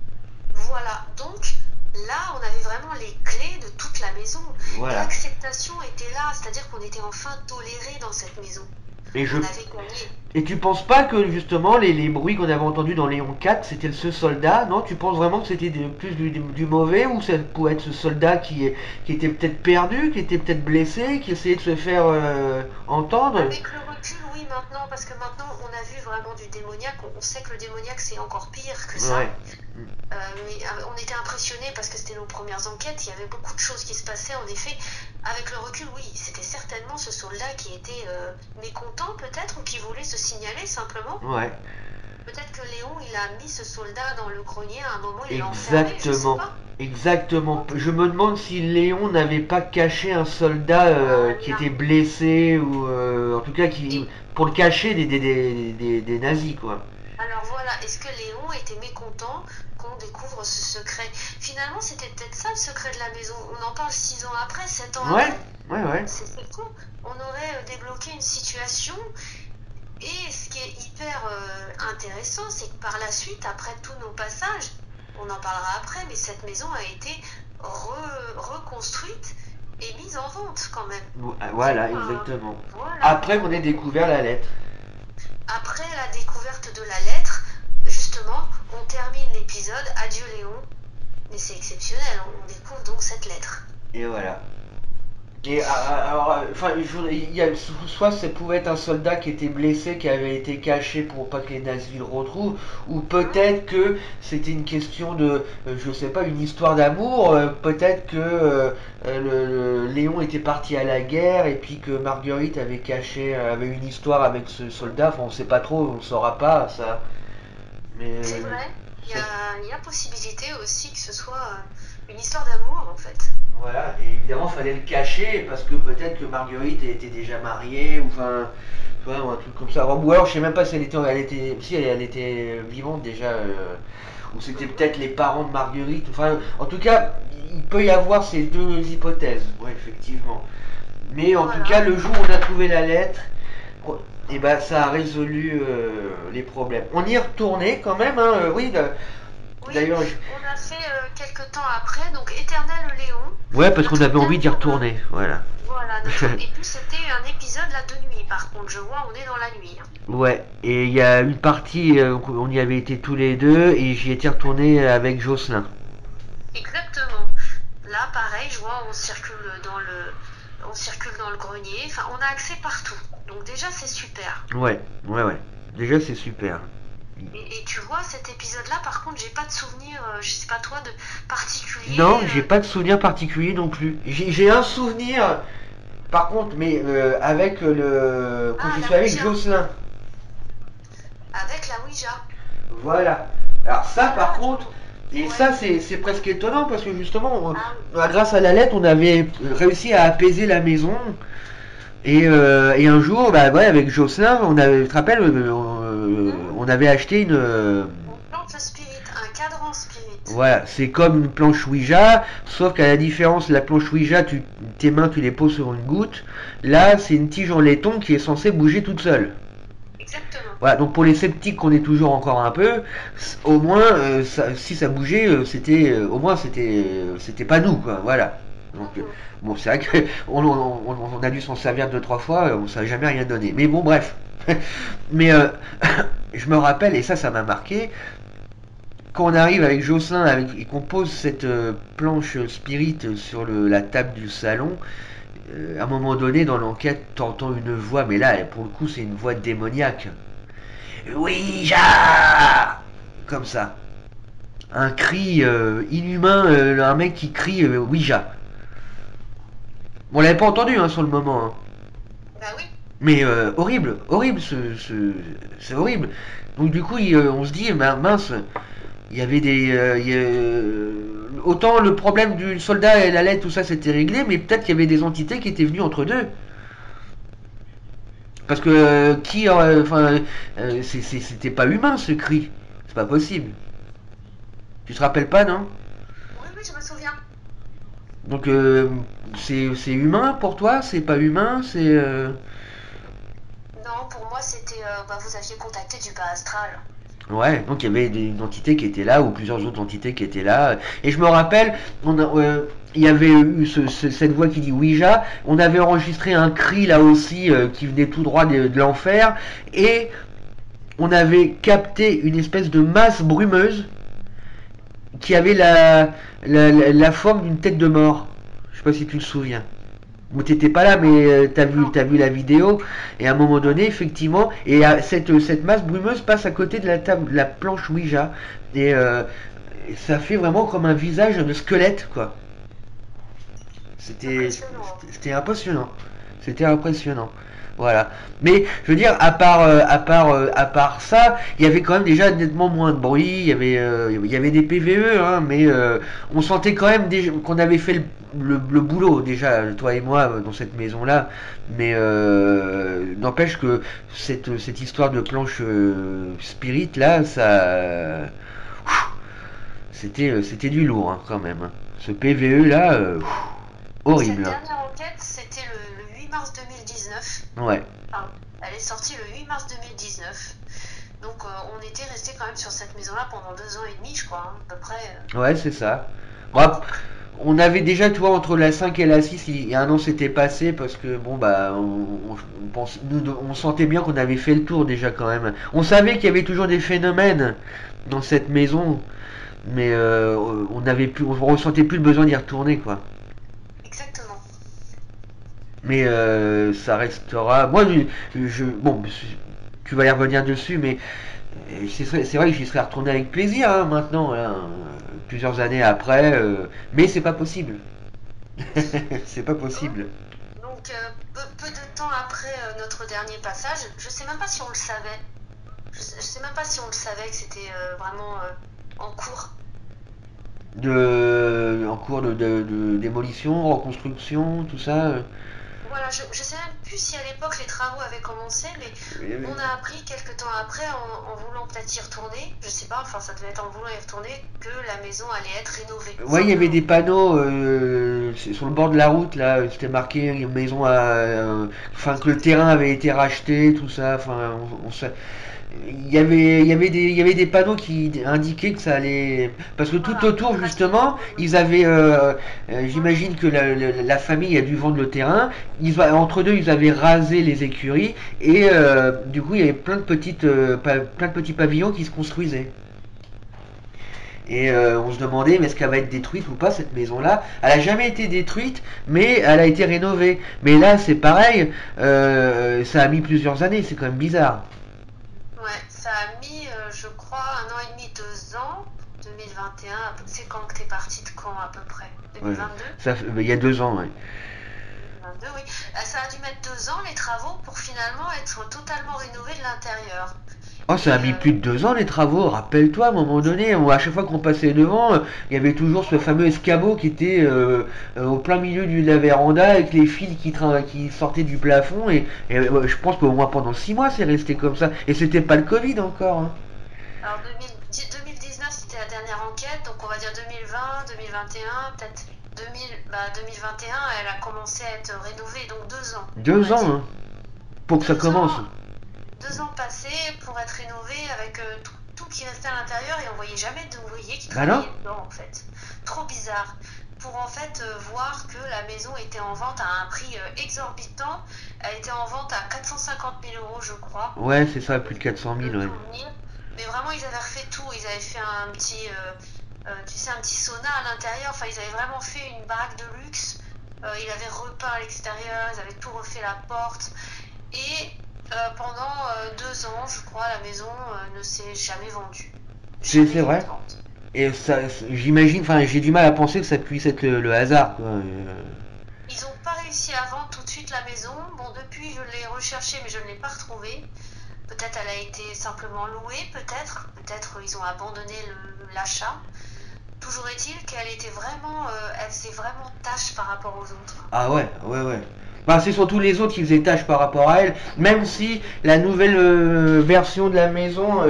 [SPEAKER 2] Voilà, donc là on avait vraiment les clés de toute la maison et
[SPEAKER 1] Voilà.
[SPEAKER 2] l'acceptation était là, c'est-à-dire qu'on était enfin toléré dans cette maison.
[SPEAKER 1] Et
[SPEAKER 2] On avait gagné.
[SPEAKER 1] Et tu penses pas que justement les bruits qu'on avait entendus dans Léon 4 c'était ce soldat? Non, tu penses vraiment que c'était plus du mauvais, ou ça pouvait être ce soldat qui était peut-être perdu, qui était peut-être blessé, qui essayait de se faire entendre?
[SPEAKER 2] Avec le recul, oui, maintenant, parce que maintenant on a vu vraiment du démoniaque, on sait que le démoniaque c'est encore pire que ça.
[SPEAKER 1] Ouais.
[SPEAKER 2] Mais on était impressionnés parce que c'était nos premières enquêtes, il y avait beaucoup de choses qui se passaient en effet. Avec le recul, oui, c'était certainement ce soldat qui était mécontent peut-être ou qui voulait se signaler simplement.
[SPEAKER 1] Ouais.
[SPEAKER 2] Peut-être que Léon, il a mis ce soldat dans le grenier à un moment, il l'a enfermé, je sais
[SPEAKER 1] Exactement.
[SPEAKER 2] pas.
[SPEAKER 1] Exactement. Je me demande si Léon n'avait pas caché un soldat qui
[SPEAKER 2] Voilà.
[SPEAKER 1] était blessé, ou en tout cas
[SPEAKER 2] Et
[SPEAKER 1] pour le cacher des nazis, quoi.
[SPEAKER 2] alors voilà, est-ce que Léon était mécontent qu'on découvre ce secret? Finalement, c'était peut-être ça le secret de la maison. On en parle 6 ans après, 7 ans
[SPEAKER 1] Ouais,
[SPEAKER 2] après.
[SPEAKER 1] ouais, ouais.
[SPEAKER 2] C'est fou. On aurait débloqué une situation. Et ce qui est hyper intéressant, c'est que par la suite, après tous nos passages, on en parlera après, mais cette maison a été reconstruite et mise en vente quand même.
[SPEAKER 1] Voilà,
[SPEAKER 2] Enfin,
[SPEAKER 1] exactement.
[SPEAKER 2] voilà.
[SPEAKER 1] Après qu'on ait découvert la lettre.
[SPEAKER 2] Après la découverte de la lettre, justement, on termine l'épisode Adieu Léon. Mais c'est exceptionnel, on découvre donc cette lettre.
[SPEAKER 1] Et voilà. Et alors, enfin, il y a, soit ça pouvait être un soldat qui était blessé, qui avait été caché pour pas que les nazis le retrouvent, ou
[SPEAKER 2] Hein.
[SPEAKER 1] peut-être que c'était une question de, je sais pas, une histoire d'amour. Peut-être que Léon était parti à la guerre, et puis que Marguerite avait caché, avait une histoire avec ce soldat. Enfin, on sait pas trop, on ne saura pas ça. Mais
[SPEAKER 2] C'est vrai,
[SPEAKER 1] ça,
[SPEAKER 2] il y a possibilité aussi que ce soit une histoire d'amour en fait.
[SPEAKER 1] voilà, et évidemment, fallait le cacher parce que peut-être que Marguerite était déjà mariée, ou enfin, tu vois, ou un truc comme ça. Ou alors, je sais même pas si si elle était vivante déjà, ou c'était
[SPEAKER 2] Mhm.
[SPEAKER 1] peut-être les parents de Marguerite. Enfin, en tout cas, il peut y avoir ces deux hypothèses, ouais, effectivement. Mais en tout cas,
[SPEAKER 2] Voilà.
[SPEAKER 1] le jour où on a trouvé la lettre, et ben, ça a résolu les problèmes. On y est retourné quand même, hein, oui.
[SPEAKER 2] Oui,
[SPEAKER 1] D'ailleurs,
[SPEAKER 2] on a fait quelques temps après, donc Éternel Léon,
[SPEAKER 1] ouais, parce qu'on
[SPEAKER 2] notre
[SPEAKER 1] avait envie d'y
[SPEAKER 2] dernière,
[SPEAKER 1] retourner, voilà.
[SPEAKER 2] voilà, et puis c'était un épisode là de nuit, par contre, je vois, on est dans la nuit, hein.
[SPEAKER 1] Ouais, et il y a une partie, on y avait été tous les deux, et j'y étais retourné avec Jocelyn.
[SPEAKER 2] Exactement. Là, pareil, je vois, on circule dans le grenier, enfin, on a accès partout. Donc déjà, c'est super.
[SPEAKER 1] Ouais, ouais, ouais. Déjà, c'est super.
[SPEAKER 2] Et tu vois, cet épisode-là, par contre, j'ai pas de souvenir, je sais pas toi, de particulier.
[SPEAKER 1] Non, j'ai pas de souvenir particulier non plus. J'ai un souvenir, par contre, mais avec quand
[SPEAKER 2] Ah,
[SPEAKER 1] j'y
[SPEAKER 2] la
[SPEAKER 1] suis avec
[SPEAKER 2] Ouija.
[SPEAKER 1] Jocelyn.
[SPEAKER 2] Avec la Ouija.
[SPEAKER 1] Voilà. Alors ça, par
[SPEAKER 2] Ah,
[SPEAKER 1] contre, et
[SPEAKER 2] ouais.
[SPEAKER 1] ça, c'est presque étonnant parce que justement,
[SPEAKER 2] Ah oui.
[SPEAKER 1] grâce à la lettre, on avait réussi à apaiser la maison. Et un jour, bah ouais, avec Jocelyn, tu te rappelles,
[SPEAKER 2] Mhm.
[SPEAKER 1] on avait acheté une,
[SPEAKER 2] Une planche spirit, un cadran spirit.
[SPEAKER 1] voilà, c'est comme une planche Ouija, sauf qu'à la différence, la planche Ouija, tes mains, tu les poses sur une goutte. Là, c'est une tige en laiton qui est censée bouger toute seule.
[SPEAKER 2] Exactement.
[SPEAKER 1] Voilà, donc pour les sceptiques qu'on est toujours encore un peu, au moins, si ça bougeait, au moins c'était pas nous, quoi. Voilà. Donc,
[SPEAKER 2] Mhm.
[SPEAKER 1] bon, c'est vrai qu'on a dû s'en servir deux trois fois, ça n'a jamais rien donné. Mais bon, bref. Mais je me rappelle, et ça m'a marqué, quand on arrive avec Jocelyn et qu'on pose cette planche spirit sur la table du salon, à un moment donné dans l'enquête, t'entends une voix, mais là, pour le coup, c'est une voix démoniaque. Ouija, comme ça. Un cri inhumain, un mec qui crie Ouija. Bon, on l'avait pas entendu hein, sur le moment. Hein.
[SPEAKER 2] Bah oui.
[SPEAKER 1] Mais horrible, horrible, c'est horrible. Donc du coup, on se dit, mince, il y avait autant le problème du soldat et la lettre, tout ça, c'était réglé, mais peut-être qu'il y avait des entités qui étaient venues entre deux. Parce que enfin, c'était pas humain ce cri. C'est pas possible. Tu te rappelles pas, non?
[SPEAKER 2] Oui, oui, je me souviens.
[SPEAKER 1] Donc c'est humain pour toi? C'est pas humain? C'est
[SPEAKER 2] Non, pour moi, c'était. Bah, vous aviez contacté du bas astral.
[SPEAKER 1] ouais. Donc il y avait une entité qui était là ou plusieurs autres entités qui étaient là. Et je me rappelle, il y avait eu cette voix qui dit Ouija. On avait enregistré un cri là aussi qui venait tout droit de l'enfer et on avait capté une espèce de masse brumeuse qui avait la forme d'une tête de mort. Je sais pas si tu te souviens. Bon, t'étais pas là, mais
[SPEAKER 2] Non.
[SPEAKER 1] t'as vu la vidéo, et à un moment donné, effectivement, et cette masse brumeuse passe à côté de la table, de la planche Ouija, et ça fait vraiment comme un visage de squelette, quoi. C'était,
[SPEAKER 2] Impressionnant.
[SPEAKER 1] c'était impressionnant. C'était impressionnant. Voilà. Mais je veux dire, à part ça, il y avait quand même déjà nettement moins de bruit. Il y avait des PVE, hein, mais on sentait quand même qu'on avait fait le boulot déjà, toi et moi, dans cette maison-là. Mais n'empêche que cette histoire de planche spirit là, c'était du lourd hein, quand même. Hein. Ce PVE là,
[SPEAKER 2] Cette
[SPEAKER 1] horrible. Hein.
[SPEAKER 2] dernière enquête, c'était le 8 mars 2019.
[SPEAKER 1] Ouais.
[SPEAKER 2] Enfin, elle est sortie le 8 mars 2019. Donc on était resté quand même sur cette maison-là pendant 2 ans et demi, je crois, hein, à peu près.
[SPEAKER 1] Ouais, c'est ça.
[SPEAKER 2] En
[SPEAKER 1] Bon,
[SPEAKER 2] boucle.
[SPEAKER 1] on avait déjà, tu vois, entre la 5 et la 6, il y a un an s'était passé parce que, bon, bah, on sentait bien qu'on avait fait le tour déjà quand même. On savait qu'il y avait toujours des phénomènes dans cette maison, mais on ressentait plus le besoin d'y retourner, quoi.
[SPEAKER 2] Exactement.
[SPEAKER 1] Mais ça restera. Moi, bon, tu vas y revenir dessus, mais c'est vrai que j'y serais retourné avec plaisir hein, maintenant, là, plusieurs années après, mais c'est pas possible. C'est pas
[SPEAKER 2] Oui.
[SPEAKER 1] possible.
[SPEAKER 2] Donc peu de temps après notre dernier passage, je sais même pas si on le savait. Je sais même pas si on le savait que c'était vraiment en cours.
[SPEAKER 1] En cours de démolition, reconstruction, tout ça.
[SPEAKER 2] voilà, je ne sais même plus si à l'époque les travaux avaient commencé, mais on a appris quelques temps après, en voulant peut-être y retourner, je sais pas, enfin ça devait être en voulant y retourner, que la maison allait être rénovée,
[SPEAKER 1] Ouais, il y avait
[SPEAKER 2] simplement.
[SPEAKER 1] des panneaux sur le bord de la route, là, c'était marqué une maison à. Enfin, que le terrain avait été racheté, tout ça. Enfin, il y avait des panneaux qui indiquaient que ça allait. Parce que tout
[SPEAKER 2] Voilà,
[SPEAKER 1] autour,
[SPEAKER 2] traduit.
[SPEAKER 1] justement, ils avaient. J'imagine que la famille a dû vendre le terrain. Entre deux, ils avaient rasé les écuries. Et du coup, il y avait plein de plein de petits pavillons qui se construisaient. Et on se demandait, mais est-ce qu'elle va être détruite ou pas cette maison-là? Elle a jamais été détruite, mais elle a été rénovée. Mais là, c'est pareil, ça a mis plusieurs années, c'est quand même bizarre.
[SPEAKER 2] Ouais, ça a mis, je crois, 1 an et demi, 2 ans, 2021, c'est quand que t'es parti de quand à peu près?
[SPEAKER 1] Ouais.
[SPEAKER 2] 2022?
[SPEAKER 1] Il y a 2 ans, ouais.
[SPEAKER 2] 2022, oui. Ça a dû mettre 2 ans les travaux pour finalement être totalement rénové de l'intérieur.
[SPEAKER 1] Oh, ça a
[SPEAKER 2] Et
[SPEAKER 1] mis plus de 2 ans les travaux. Rappelle-toi, à un moment donné, à chaque fois qu'on passait devant, il y avait toujours ce fameux escabeau qui était au plein milieu de la véranda avec les fils qui sortaient du plafond. Et je pense qu'au moins pendant 6 mois, c'est resté comme ça. Et c'était pas le Covid encore, hein.
[SPEAKER 2] alors 2019, c'était la dernière enquête, donc on va dire 2020, 2021, peut-être 2021, elle a commencé à être rénovée, donc 2 ans, on
[SPEAKER 1] Deux
[SPEAKER 2] va
[SPEAKER 1] ans,
[SPEAKER 2] dire.
[SPEAKER 1] hein, pour que ça
[SPEAKER 2] Deux
[SPEAKER 1] commence.
[SPEAKER 2] ans 2 ans passés pour être rénové avec tout qui restait à l'intérieur et on voyait jamais d'ouvriers qui
[SPEAKER 1] Bah non.
[SPEAKER 2] travaillaient dedans en fait. Trop bizarre. Pour en fait voir que la maison était en vente à un prix exorbitant. Elle était en vente à 450 000 euros, je crois,
[SPEAKER 1] Ouais, c'est ça, plus de 400 000,
[SPEAKER 2] de
[SPEAKER 1] ouais.
[SPEAKER 2] souvenir. Mais vraiment, ils avaient refait tout. Ils avaient fait un petit, tu sais, un petit sauna à l'intérieur. Enfin, ils avaient vraiment fait une baraque de luxe. Ils avaient repeint à l'extérieur. Ils avaient tout refait la porte. Et pendant 2 ans, je crois, la maison ne s'est jamais vendue. Jamais
[SPEAKER 1] C'est
[SPEAKER 2] eu
[SPEAKER 1] vrai.
[SPEAKER 2] de vente.
[SPEAKER 1] Et ça, j'imagine, enfin, j'ai du mal à penser que ça puisse être le hasard, quoi.
[SPEAKER 2] Ils n'ont pas réussi à vendre tout de suite la maison. Bon, depuis, je l'ai recherchée, mais je ne l'ai pas retrouvée. Peut-être elle a été simplement louée, peut-être. Peut-être ils ont abandonné l'achat. Toujours est-il qu'elle était vraiment, elle faisait vraiment tâche par rapport aux autres.
[SPEAKER 1] Ah ouais, ouais, ouais. Bah, c'est surtout les autres qui faisaient tâche par rapport à elle, même si la nouvelle version de la maison,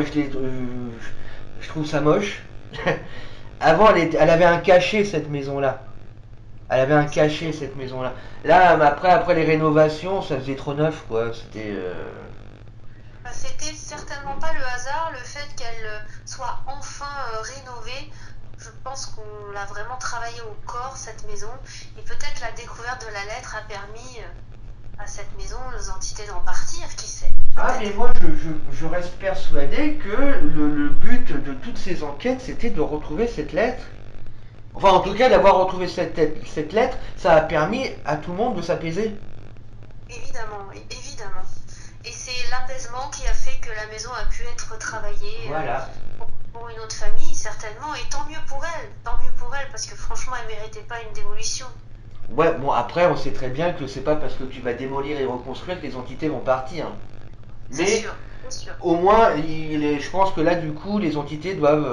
[SPEAKER 1] je trouve ça moche. Avant, elle avait un cachet, cette maison-là. Elle avait un cachet, cette maison-là. Là, après les rénovations, ça faisait trop neuf, quoi. C'était.
[SPEAKER 2] Bah, c'était certainement pas le hasard, le fait qu'elle soit enfin rénovée. Je pense qu'on l'a vraiment travaillé au corps, cette maison. Et peut-être la découverte de la lettre a permis à cette maison, aux entités d'en partir, qui sait,
[SPEAKER 1] Ah, mais
[SPEAKER 2] peut-être.
[SPEAKER 1] moi, je reste persuadé que le but de toutes ces enquêtes, c'était de retrouver cette lettre. Enfin, en tout cas, d'avoir retrouvé cette lettre, ça a permis à tout le monde de s'apaiser.
[SPEAKER 2] Évidemment, oui, évidemment. Et c'est l'apaisement qui a fait que la maison a pu être travaillée
[SPEAKER 1] Voilà.
[SPEAKER 2] pour une autre famille, certainement. Et tant mieux pour elle, parce que franchement, elle méritait pas une démolition.
[SPEAKER 1] Ouais, bon, après, on sait très bien que c'est pas parce que tu vas démolir et reconstruire que les entités vont partir.
[SPEAKER 2] C'est
[SPEAKER 1] Mais
[SPEAKER 2] sûr, c'est sûr.
[SPEAKER 1] au moins, je pense que là, du coup, les entités doivent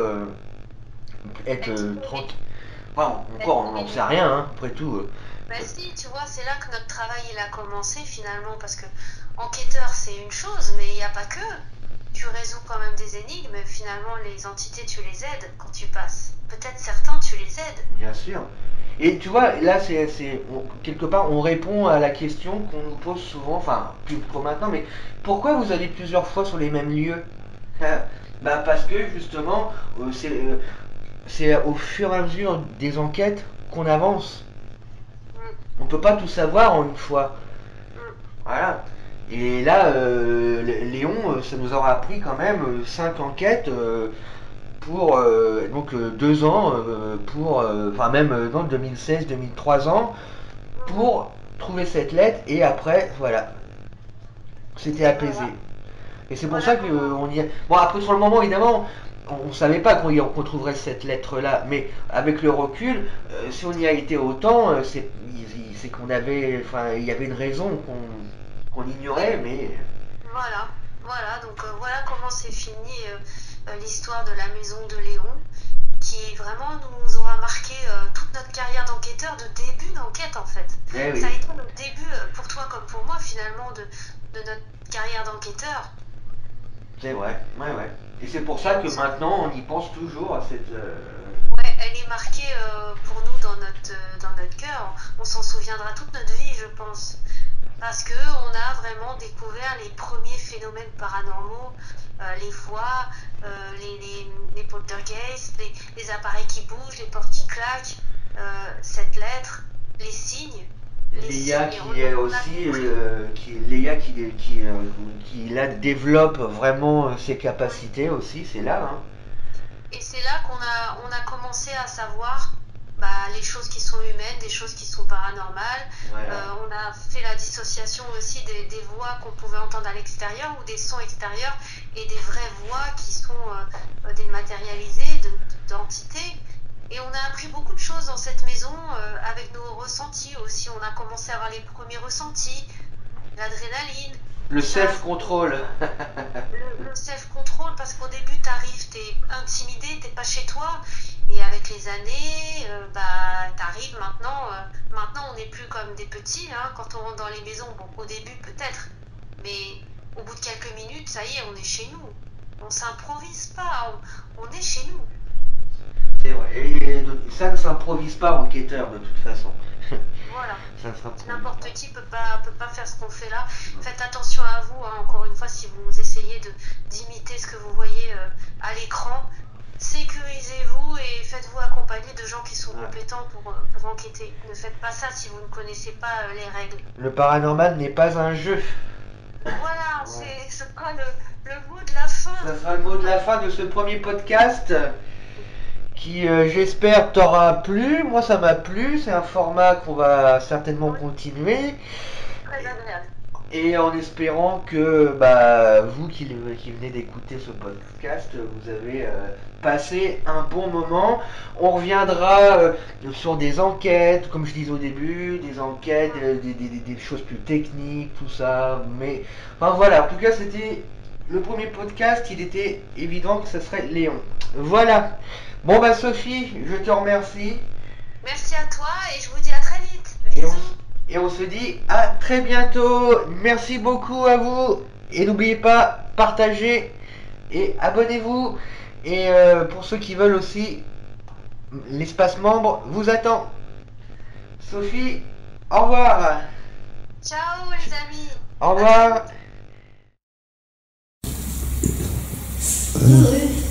[SPEAKER 1] être
[SPEAKER 2] Être
[SPEAKER 1] tranquilles.
[SPEAKER 2] diminuée.
[SPEAKER 1] Enfin,
[SPEAKER 2] Être
[SPEAKER 1] encore, on n'en sait
[SPEAKER 2] diminuée.
[SPEAKER 1] rien, hein, après tout.
[SPEAKER 2] Ben si, tu vois, c'est là que notre travail il a commencé finalement, parce que enquêteur c'est une chose, mais il n'y a pas que. Tu résous quand même des énigmes, mais finalement les entités tu les aides quand tu passes. Peut-être certains tu les aides.
[SPEAKER 1] Bien sûr. Et tu vois, là, quelque part, on répond à la question qu'on nous pose souvent, enfin, plus pour maintenant, mais pourquoi vous allez plusieurs fois sur les mêmes lieux? Bah, parce que justement, c'est au fur et à mesure des enquêtes qu'on avance.
[SPEAKER 2] Mm,
[SPEAKER 1] On peut pas tout savoir en une fois.
[SPEAKER 2] mm.
[SPEAKER 1] Voilà. Et là, Léon, ça nous aura appris quand même 5 enquêtes pour donc 2 ans pour enfin même dans 2016 2003 ans pour trouver cette lettre et après voilà c'était
[SPEAKER 2] Et
[SPEAKER 1] apaisé
[SPEAKER 2] voilà.
[SPEAKER 1] et c'est pour
[SPEAKER 2] Voilà
[SPEAKER 1] ça que
[SPEAKER 2] comment.
[SPEAKER 1] on y est bon après sur le moment évidemment on savait pas qu'on trouverait cette lettre là mais avec le recul si on y a été autant c'est qu'on avait enfin il y avait une raison qu'on
[SPEAKER 2] Oui,
[SPEAKER 1] ignorait mais
[SPEAKER 2] voilà. Voilà, donc voilà comment s'est finie l'histoire de la maison de Léon, qui vraiment nous aura marqué toute notre carrière d'enquêteur, de début d'enquête en fait.
[SPEAKER 1] Eh oui.
[SPEAKER 2] Ça a été le début, pour toi comme pour moi finalement, de notre carrière d'enquêteur.
[SPEAKER 1] C'est vrai, ouais. Et c'est pour ça que maintenant on y pense toujours à cette.
[SPEAKER 2] Ouais, elle est marquée pour nous dans notre cœur. On s'en souviendra toute notre vie, je pense. Parce que on a vraiment découvert les premiers phénomènes paranormaux, les voix, les poltergeists, les appareils qui bougent, les portes qui claquent, cette lettre, les signes.
[SPEAKER 1] Léa
[SPEAKER 2] signes.
[SPEAKER 1] qui est aussi, qui là développe vraiment ses capacités aussi, c'est là, hein.
[SPEAKER 2] Et c'est là on a commencé à savoir les choses qui sont humaines, des choses qui sont paranormales.
[SPEAKER 1] Voilà.
[SPEAKER 2] On a fait la dissociation aussi des voix qu'on pouvait entendre à l'extérieur ou des sons extérieurs et des vraies voix qui sont dématérialisées d'entités. Et on a appris beaucoup de choses dans cette maison avec nos ressentis aussi. On a commencé à avoir les premiers ressentis, l'adrénaline.
[SPEAKER 1] Le self-control.
[SPEAKER 2] Le self-control, parce qu'au début, t'arrives, t'es intimidé, t'es pas chez toi. Et avec les années, t'arrives maintenant on n'est plus comme des petits, hein, quand on rentre dans les maisons. Bon, au début peut-être, mais au bout de quelques minutes, ça y est, on est chez nous. On s'improvise pas, on est chez nous.
[SPEAKER 1] C'est vrai. Et ça ne s'improvise pas enquêteur de toute façon.
[SPEAKER 2] Voilà.
[SPEAKER 1] Ça ne s'improvise
[SPEAKER 2] N'importe
[SPEAKER 1] pas.
[SPEAKER 2] qui peut pas faire ce qu'on fait là. Faites attention à vous, hein, encore une fois, si vous essayez d'imiter ce que vous voyez à l'écran. Sécurisez-vous et faites-vous accompagner de gens qui sont compétents pour enquêter. Ne faites pas ça si vous ne connaissez pas les règles.
[SPEAKER 1] Le paranormal n'est pas un jeu.
[SPEAKER 2] Voilà, c'est sera le mot de la fin.
[SPEAKER 1] Ça sera le mot de la fin de ce premier podcast qui, j'espère, t'aura plu. Moi, ça m'a plu. C'est un format qu'on va certainement continuer.
[SPEAKER 2] Très agréable.
[SPEAKER 1] Et en espérant que vous qui venez d'écouter ce podcast, vous avez passé un bon moment. On reviendra sur des enquêtes, comme je disais au début, des enquêtes, des choses plus techniques, tout ça. Mais enfin voilà, en tout cas c'était le premier podcast, il était évident que ce serait Léon. Voilà. Bon Sophie, je te remercie.
[SPEAKER 2] Merci à toi et je vous dis à très vite. Bisous.
[SPEAKER 1] Et on se dit à très bientôt. Merci beaucoup à vous. Et n'oubliez pas, partagez et abonnez-vous. Et pour ceux qui veulent aussi, l'espace membre vous attend. Sophie, au revoir.
[SPEAKER 2] Ciao les amis.
[SPEAKER 1] Au revoir.